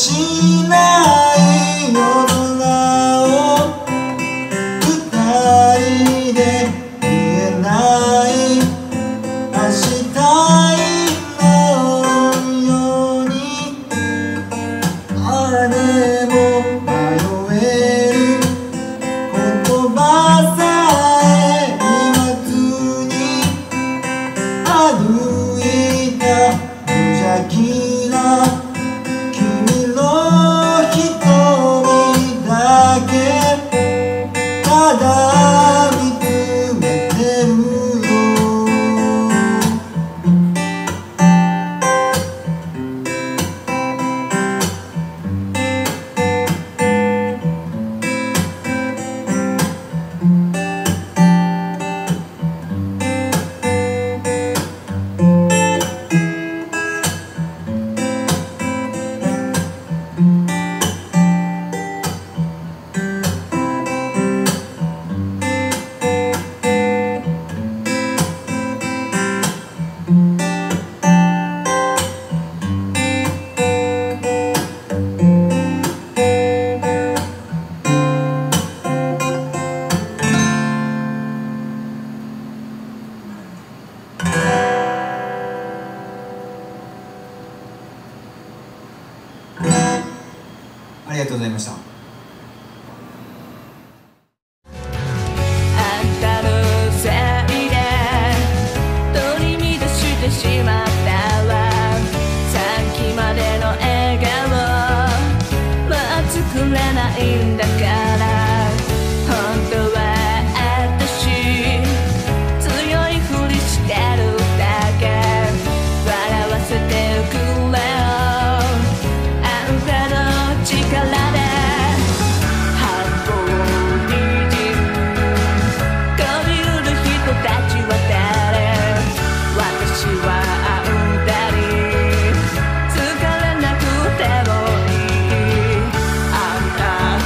しない夜空を二人で見えない明日のように誰も迷える言葉さえ言わずに歩いた無邪気な君の瞳だけただ見つめてるよ。ありがとうございました。
あんたのせいで取り乱してしまったわ。さっきまでの笑顔もう作れないんだから。本当は私強いふりしてるだけ。笑わせてくれよあんたの力で。半分にじむ飛び降る人たちは誰。私はあんたに疲れなくてもいい。あんた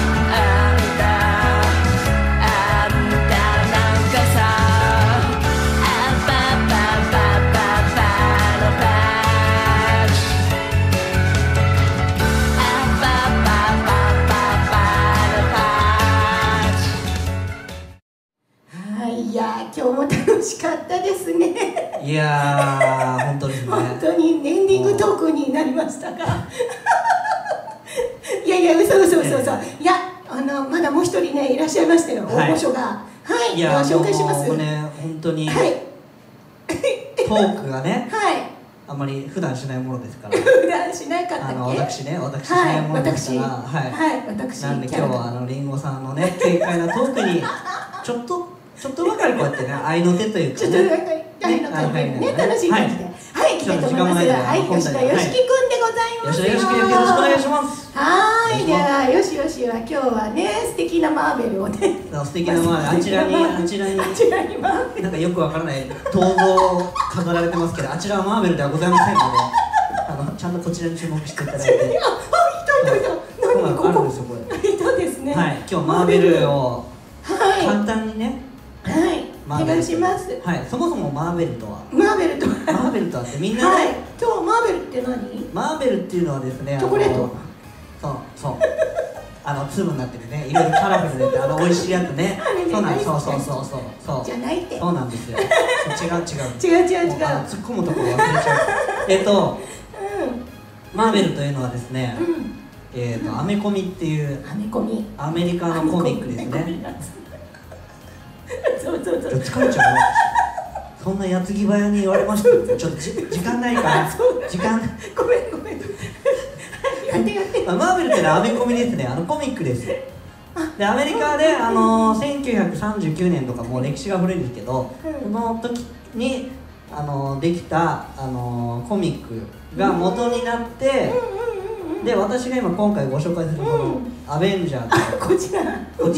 なんかさ。あパパパパパのパーチ。あパパパパパのパーチ。
はい、いや今日も楽しかったですね。
いやー、本当ですね。
本当にエンディングトークになりましたがいやいや、嘘。いや、まだもう一人ねいらっしゃいましたよ、
はい
大御所が。はい、
いや、
では紹介します。
もうね、本当に
はい
トークがね、
はい
あまり普段しないものですから。
普段しなかったっけ。
私しないものですから、はい。
はい、私
なんで今日はリンゴさんのね、軽快なトークにちょっとばかりこうやってね、合いの手というか
ちょっとなんか
ね。
愛の感じでね、楽しい感じで、はい、行きたいと思います。はい、吉田よしきくんでございますよ。
よろしくお願いします。
はい、ではよしは今日はね、素敵なマーベルをね、
素敵なマーベル、あちらに
マーベル、
なんかよくわからない銅像を飾られてますけど、あちらはマーベルではございませんので、ちゃんとこちらに注目していただいて。
いた。何ここ。
あるんですよこれ。
いたですね。
はい、今日マーベルを
はい
簡単にね。
はい、お願いします。
はい、そもそもマーベルとは。
マーベルとは。
マーベルとはってみんな
はい
ね。、
今日マーベルって何？
マーベルっていうのはですね。
チョコレート。
そう。粒になってるね、いろいろカラフルで、美味しいやつね。そうなんです。そう。
じゃないって。
そうなんですよ。違う。
違う。
突っ込むところ忘れちゃう。マーベルというのはですね、アメコミっていうアメリカのコミックですね。
そう
疲れちゃう。そんな矢継ぎ早に言われましたけど、ちょっと時間ないから時間。
ごめん。やって。
マーベルってのはアメコミですね。コミックです。でアメリカで1939年とかもう歴史が古いんですけど、その時にできたコミックが元になって、で私が今回ご紹介するこのアベンジャー
こちら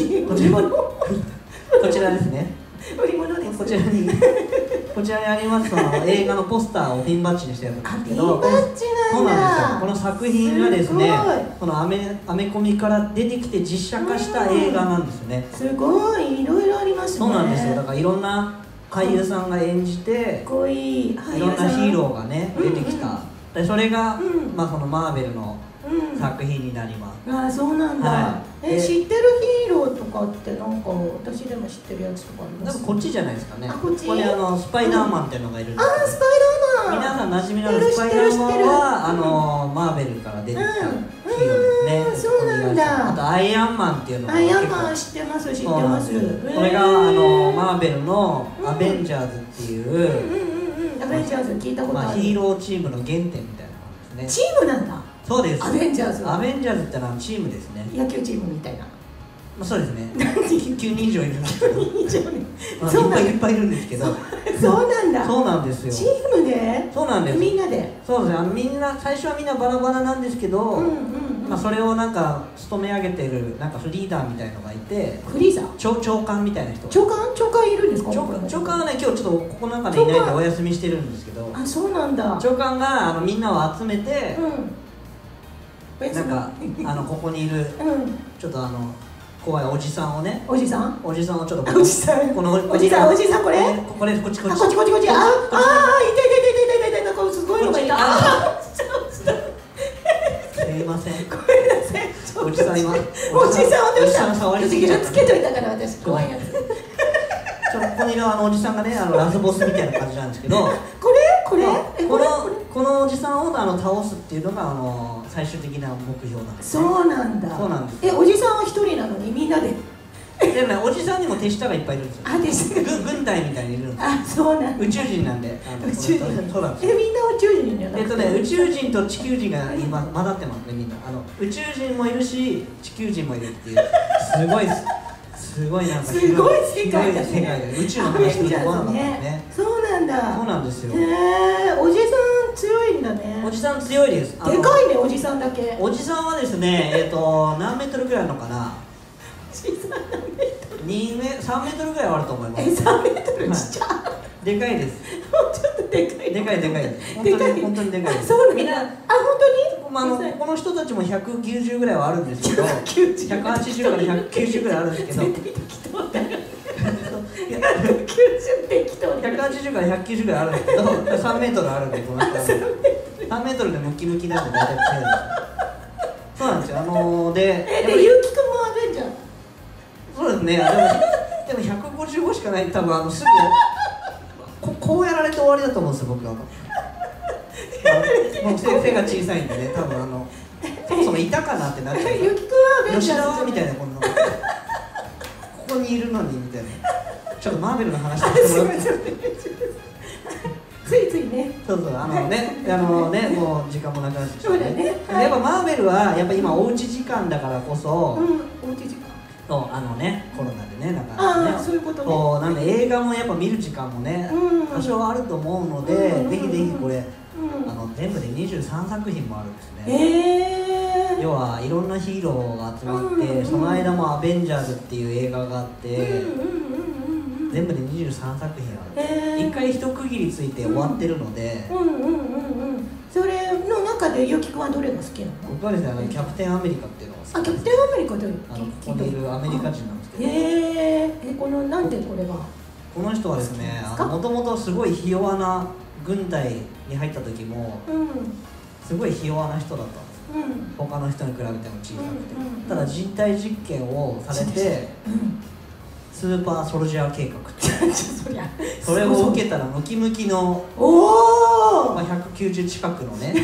こちらですね。
売り物です。
こちらにありますその映画のポスターをピンバッジにしてるんですけど、
ピンバッジ
そう
なんだ。
なんですよ。この作品がですね、
す
このアメコミから出てきて実写化した映画なんですよね。
すごい、いろいろありますね。
そうなんですよ。だからいろんな俳優さんが演じて、
かっこいい
いろんなヒーローがね出てきた。でそれがそのマーベルの作品になります。
ああ、そうなんだ。
は
知ってるヒーローとかってなんか私でも知ってるやつとかあります？
こっちじゃないですかね。
あ、こっち。
ここにスパイダーマンっていうのがいるんですけど。
あ、スパイダーマン。
皆さん馴染みのあるスパイダーマンはマーベルから出てきたヒーローですね。
そうなんだ。
あとアイアンマンっていうのが
アイアンマン知ってます、知ってます。
これがマーベルのアベンジャーズっていう
アベンジャーズ聞いたことある。
ヒーローチームの原点みたいな感じですね。
チームなんだ。
そうです。
アベンジャーズ。
アベンジャーズってのはチームですね。
野球チームみたいな。
そうですね。9人以上いるんですけど。いっぱいいるんですけど。
そうなんだ。
そうなんですよ。
チームで。
そうなんです。
みんなで。
そうですね。みんな最初はみんなバラバラなんですけど、それをなんか務め上げてるなんかリーダーみたいのがいて。
フリーザ。
長官みたいな人。
長官いるんですか？
長官はね、今日ちょっとここの中でいないんでお休みしてるんですけど。
あ、そうなんだ。
長官がみんなを集めて、なんかここにいるちょっと怖いおじさんをね、おじさんをちょっとこっちこっち、こっち、あ、いた、すごいのがいた。すいません、ごめんなさい、おじさん今、おじさんどうした？触りすぎちゃった。つけといたから私、怖いやつ。ここにいるおじさんがね、ラスボスみたいな感じなんですけど、このおじさんを倒すっていうのが最終的な目標なんです。
そうなんだ。そうなんです。おじさんは一人なのにみんなで。
でもね、おじさんにも手下がいっぱいいるんですよ。
あ、手下。
軍隊みたいにいるんです。
あ、そうなんだ。
宇宙人なんで。
宇宙人。
そうなんです。
みんな宇宙人じゃなくて。
宇宙人と地球人が今混ざってますね、みんな。宇宙人もいるし、地球人もいるっていう。すごいなんか
すごい世界だ
ね。宇宙の話するとこなんだね。
そうなんだ。
そうなんですよ。
おじさん強いんだね。
おじさん強いです。
でかいね、おじさんだけ。
おじさんはですね、何メートルぐらいあるのかな。3メートルぐらいはあると思います。
3メートルちっちゃ。
でかいです。
ちょっとでかい。
でかい。本当にでかいです。
そうなんだ。あ、本当に？
この人たちも190ぐらいはあるんですけど、180から190ぐらいあるんですけど、180から190ぐらいあるんですけど、3メートルあるんで、この人は3メートルでムキムキなんで大体強いです。そうなんですよ。
で、ゆうきくんもアベンジャー。
そうですね。でも155しかない。多分すぐこうやられて終わりだと思うんですよ、僕は。背が小さいんでね、多分そもそもいたかなってなっちゃう。
ゆうきくんはアベンジャー。
吉田はみたいな、ここにいるのにみたいな。ちょっとマーベルの話してもらって。
ついついね。
そうもう時間もなくなってきてね。やっぱマーベルはやっぱ今おうち時間だからこそ、
おうち時間。
そうコロナでね、だからね、
そういうことね。
なんで映画もやっぱ見る時間もね、多少あると思うので、ぜひぜひこれ全部で23作品もあるんですね。要はいろんなヒーローが集まって、その間も「アベンジャーズ」っていう映画があって、全部で23作品ある。一回一区切りついて終わってるので、
それの中でゆきくんはどれが好きなの？
僕はですね、キャプテンアメリカっていうのが好き。
キャプテンアメリカで
ここにいるアメリカ人なんですけど、
なんでこれが？
この人はですね、もともとすごいひ弱な軍隊に入った時も、すごいひ弱な人だったんです。他の人に比べても小さくて、ただ人体実験をされて、スーパーソルジャー計画ってそれを受けたらムキムキの190近くのね、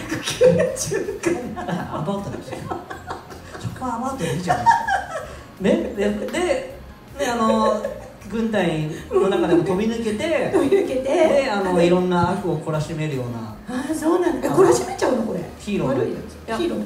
アバウトですよ。そこはアバウトでいいじゃないですか。で軍隊の中でも飛び抜けて、でいろんな悪を懲らしめるような。
あ、そうなんだ。懲らしめちゃうのこれ？
ヒーロー。
ヒーロー。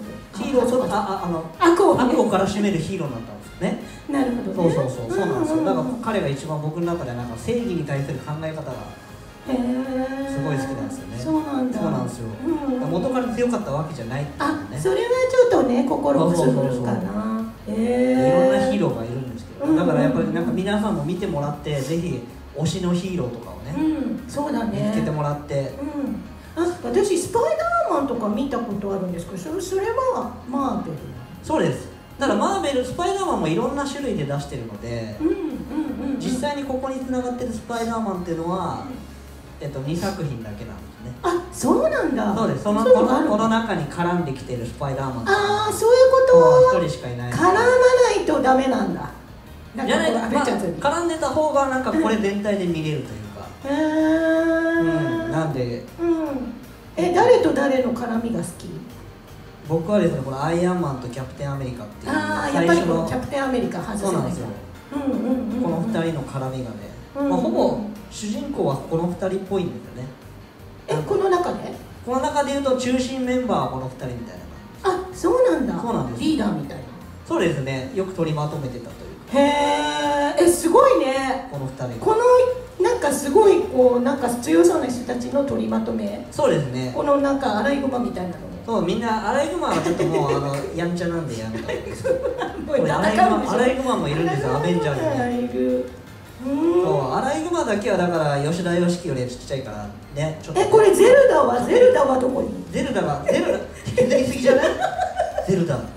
悪を懲らしめるヒーローになったんですね。
なるほどね。
そうなんですよ。だから彼が一番僕の中でなんか正義に対する考え方がすごい好きなんですよね。
そうなんだ。
そうなんですよ。元から強かったわけじゃないっていうね。
それはちょっとね、心くすぐるかな。
いろんなヒーローがいるんですけど、だからやっぱりなんか皆さんも見てもらって、ぜひ推しのヒーローとかをね、
そうだね、
見つけてもらって。
私スパイダーマンとか見たことあるんですけど、それはマーベル。
そうです。ただマーベル、スパイダーマンもいろんな種類で出してるので、実際にここに繋がってるスパイダーマンっていうのは2作品だけなんですね。
あ、そうなんだ。
そうです。その
そういうのがある
この中に絡んできてるスパイダーマン。
ああ、そういうこと。
一人しかいない。
絡まないとダメなんだ。
じゃないと、
アベンジャーズに。
絡んでた方がなんかこれ全体で見れるというか。なんで。
誰と誰の絡みが好き？
僕はですね、このアイアンマンとキャプテンアメリカっていう
やっぱりこのキャプテンアメリカ外せない。
そうなんですよ。この2人の絡みがね、ほぼ主人公はこの2人っぽいんですよね。
この中で？こ
の中でいうと中心メンバーはこの2人みたいな
感じ。あ、そうなんだ。
そうなんです。
リーダーみたいな。
そうですね。よく取りまとめてたというか。
へえ、すごいね。
この2人。
このなんかすごいこうなんか強そうな人たちの取りまとめ。
そうですね。
このなんかアライグマみたいなの。
そう、みんなアライグマはちょっともうやんちゃなんでやめたんですけど。アライグマもいるんですよ、アベンジャーズに。そう、アライグマだけはだから吉田よしきよりちっちゃいからね。
これゼルダはどこに？
ゼルダ引きずりすぎじゃない？ゼルダは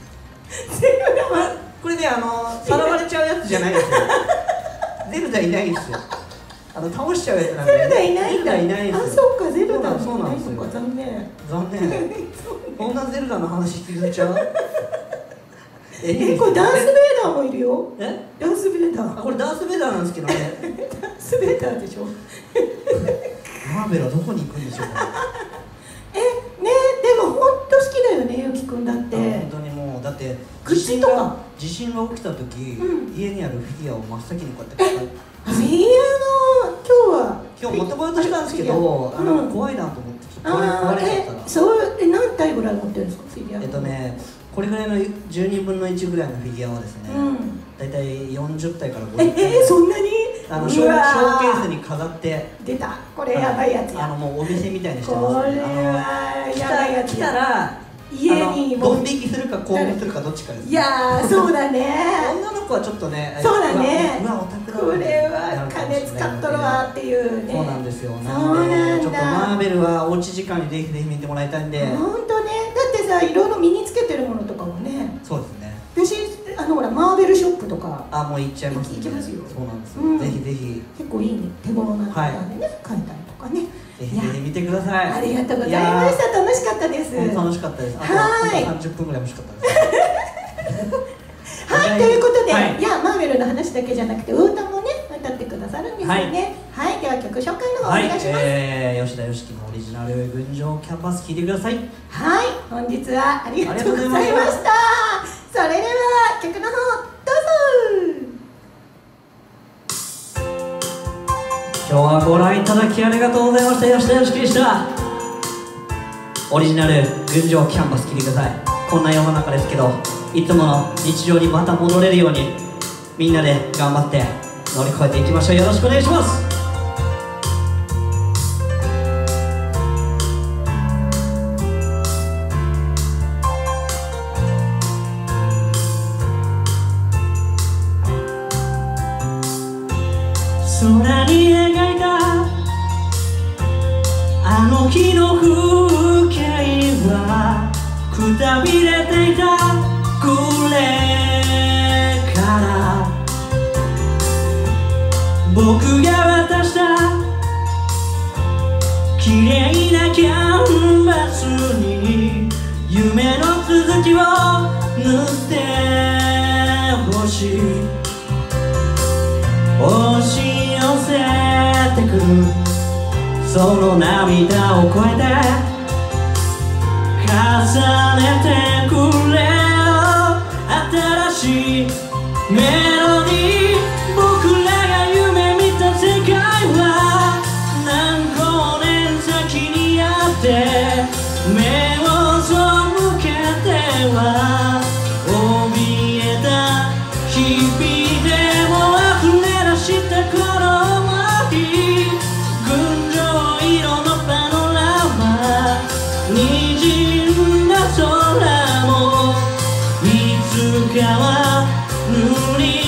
これね、さらわれちゃうやつじゃないですよ。ゼルダいないですよ。倒しちゃうやつなんで。
ゼルダいないんだ。
いないですよ。
あ、そうか、ゼルダ
そうなんですよ。
残念。
こんなゼルダの話引きずっちゃう？
これダース・ベイダーもいるよ。ダース・ベイダー。
これダース・ベイダーなんですけどね。
ダース・ベイダーでしょ。
マーベルはどこに行くんでしょうか。
でも本当好きだよね、ゆきくんだって。
本当にもうだって地震が起きた時、家にあるフィギュアを真っ先にこうやって。
フィギュア
今日持ってこようとしたんですけど、怖いなと思って壊れちゃったら。
何体ぐらい持ってるんですか、フィギュア？
これぐらいの12分の1ぐらいのフィギュアはですね、大体40体から50体。
そんなに？
ショーケースに飾って
出た。これやばいやつや。
もうお店みたいにしてます。
これはやばいやつ。
来たら
家に
ドン引きするか興奮するかどっちかです。
いやー、そうだね。
女の子はちょっとね、
そうだね。
うわ、オタクだ。
これは金使っとるわっていうね。
そうなんですよ。なんでちょっとマーベルはおうち時間にぜひぜひ見てもらいたいんで。
本当ね。だってさ、いろいろ身につけてるものとかもね。
そうですね。
私ほらマーベルショップとか。
もう行っちゃいます。
行きますよ。
そうなんですよ。ぜひぜひ。
結構いいね。手頃な値段でね、買えたりとかね。
ぜひぜひ見てください。
ありがとうございました。楽しかったです。
楽しかったです。はい。30分ぐらい欲しかったです。
はい、ということで、いやマーベルの話だけじゃなくて歌もね歌ってくださるんですよね。はい、では曲紹介の方お願いします。
吉田よしきのオリジナル群青キャンパス聴いてください。
はい、本日はありがとうございました。それでは曲の方どうぞ。
今日はご覧いただきありがとうございました。吉田よしきでした。オリジナル群青キャンパス聴いてください。こんな世の中ですけど、いつもの日常にまた戻れるようにみんなで頑張って乗り越えていきましょう。よろしくお願いします。空に描いたあの日の風景はくたびれていたこれから僕が渡した綺麗なキャンバスに夢の続きを塗ってほしい。押し寄せてくるその涙を超えて重ねてくれよ新しいメロディー。僕らが夢見た世界は何光年先にあって目を背けては怯えた日々でも溢れ出したこの日群青色のパノラマ滲んだ空もいつかは塗り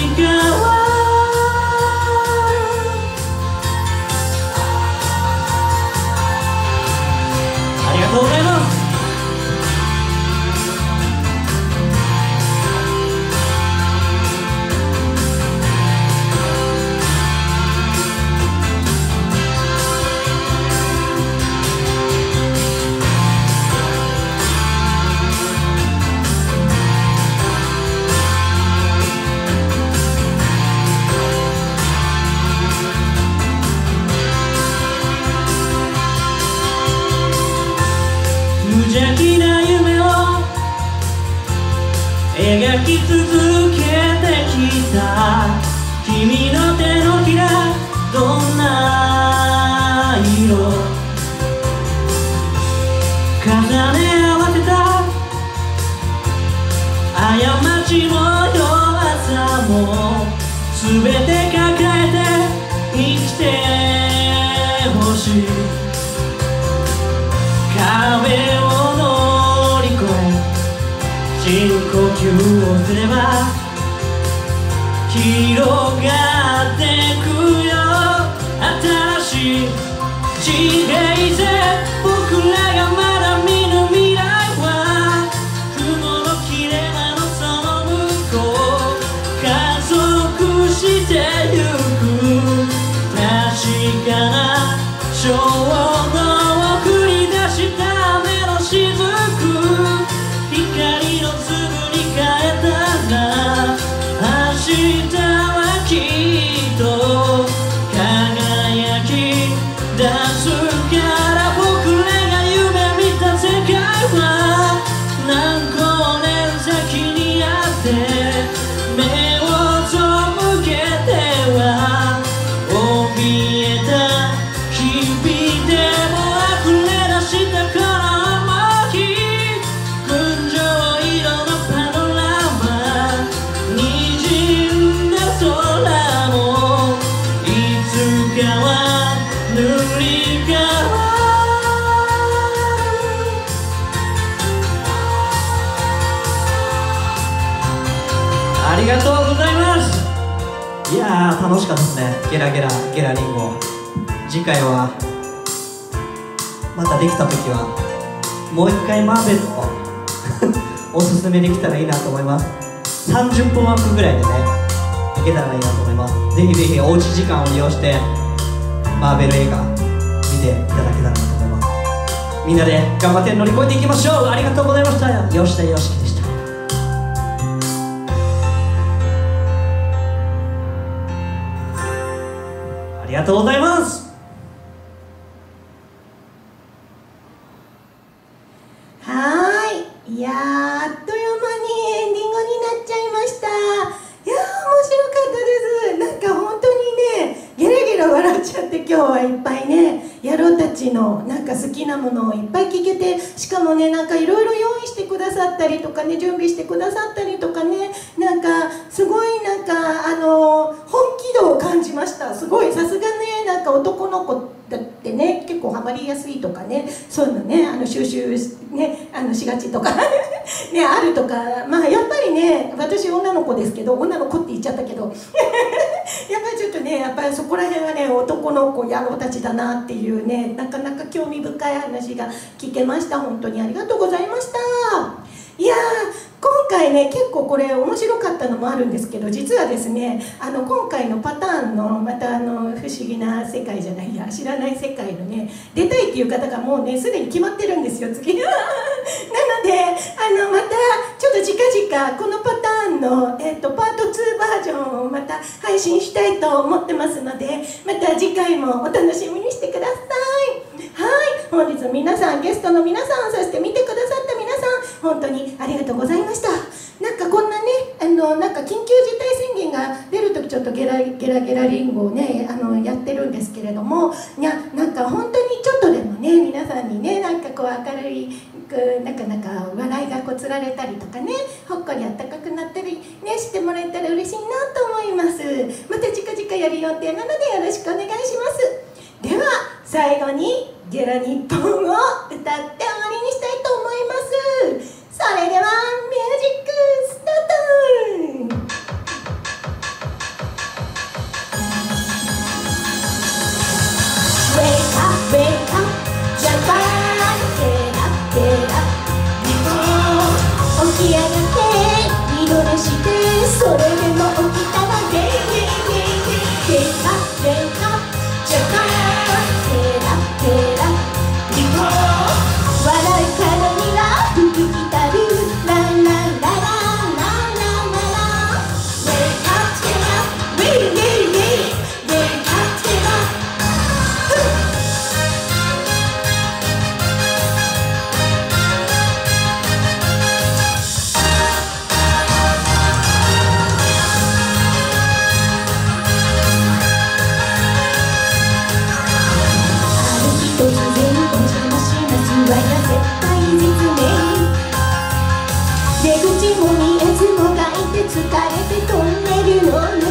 描き続けてきた君の手のひらどんな色重ね合わせた過ちも弱さも全て抱えて生きてほしい壁を乗り越え深呼吸をすれば広がってくよ新しい地平線僕らがまだ見ぬ未来は雲の切れ間のその向こう加速してゆく確かな衝動を繰り出した目の雫光の粒に変えたら明日はきっと輝き出すから僕らが夢見た世界は何光年先にあって目を背けては怯えた日々でも溢れ出したこの想い群青色のパノラマ滲んだ空もいつかは塗り替わるありがとうございます。いやー楽しかったですね。ゲラゲラゲラリンゴ。次回はまたできた時はもう一回マーベルをおすすめできたらいいなと思います。30分枠ぐらいでねいけたらいいなと思います。ぜひぜひおうち時間を利用してマーベル映画見ていただけたらなと思います。みんなで頑張って乗り越えていきましょう。ありがとうございました。吉田よしきでした。ありがとうございます。
いやーあっという間にエンディングになっちゃいました。いやー面白かったです。なんか本当にねゲラゲラ笑っちゃって今日はいっぱいね野郎たちのなんか好きなものをいっぱい聞けて、しかもねなんかいろいろ用意してくださったりとかね準備してくださったりとかねなんかすごいなんか本気度を感じました。すごいさすがねなんか男の子だってね結構ハマりやすいとかねそういうのね収集ねしがちとかねあるとかまあやっぱりね私女の子ですけど女の子って言っちゃったけどやっぱりちょっとねやっぱりそこら辺はね男の子野郎たちだなっていうねなかなか興味深い話が聞けました。本当にありがとうございました。いやー今回ね結構これ面白かったのもあるんですけど実はですね今回のパターンのまた不思議な世界じゃないや知らない世界のね出たいっていう方がもうねすでに決まってるんですよ次なのでまたちょっと近々このパターンの、パート2バージョンをまた配信したいと思ってますのでまた次回もお楽しみにしてください。はい本日皆さんゲストの皆さんそして見てくださった皆さん本当にありがとうございました。なんかこんなねなんか緊急事態宣言が出るときちょっとゲラゲラリンゴをねやってるんですけれどもなんか本当にちょっとでもね皆さんにねなんかこう明るいなんか笑いがこつられたりとかねほっこりあったかくなったりねしてもらえたら嬉しいなと思います。また近々やる予定なのでよろしくお願いします。では最後にゲラ日本を歌って終わりにしたいと思います。それではミュージックスタート。Wake up, wake up, Japan, get up, get up, 日本起き上がって二度寝してそれでも起きたら Wake up, wake up, Japan, get up, get up, 日本
何も見えずもがいて疲れてトンネルの中、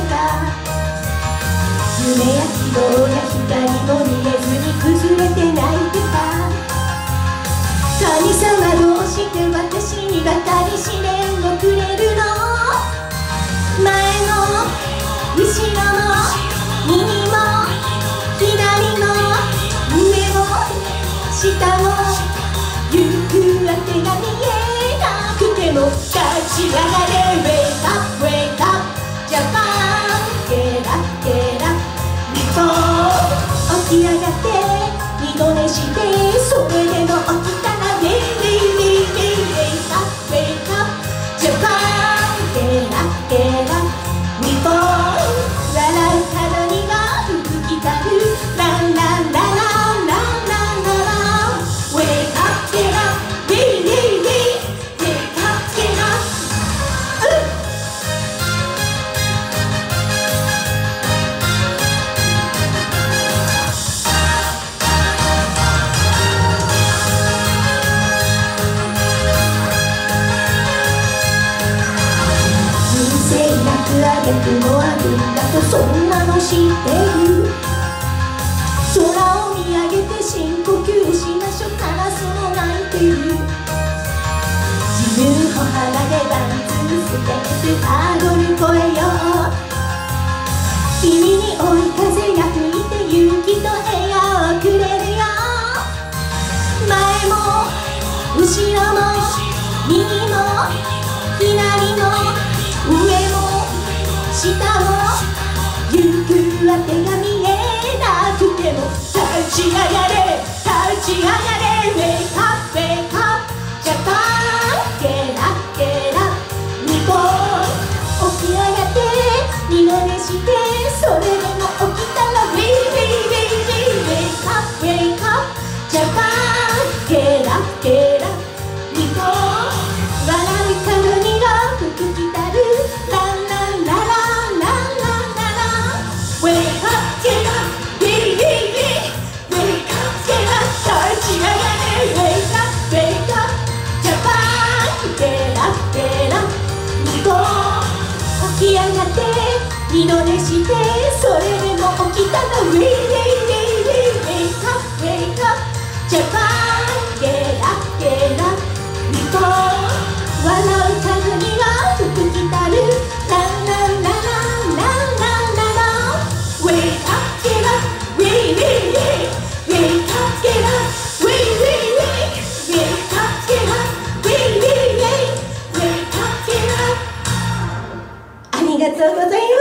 夢や希望や光も見えずに崩れて泣いてた。神様どうして私にばかり試練をくれるの。前も後ろも右も左も上も下も行く当てが見えなくても立ち上がれ Wake up Wake up Japan Get up Get up 日本起き上がって二度寝してそれでも起きたら Wake up Wake up Japan Get up Get up 日本笑う角には吹きたるランランラランランランララン Wake up Get up Wake up Get up 人生楽あ逆もあるんだとそんなの知ってる。空を見上げて深呼吸しましょう。カラスも鳴いてる。自由歩幅でワンツーステップたどる声よ。君に追い風が吹いて勇気と笑顔をくれるよ。前も後ろも右も左も上も下も行く当てが見えなくても立ち上がれ立ち上がれ Wake up Wake up Japan Get up Get up 日本起き上がって二度寝してそれでも起きたら Wake up Wake up Japan Get up Get up 日本笑う角には吹きたるランランラランランランララン Wake up Get up Wake up Get up 立ち上がれ Wake up Wake up Japan Get up Get up 日本起き上がって二度寝してそれでも起きたら Wake up Wake up Japan Get up Get up 日本笑う角には吹きたるランランラランランランララン Wake up Get up Wake up Get up Wake up Get up Wake up Get up
ありがとうございます。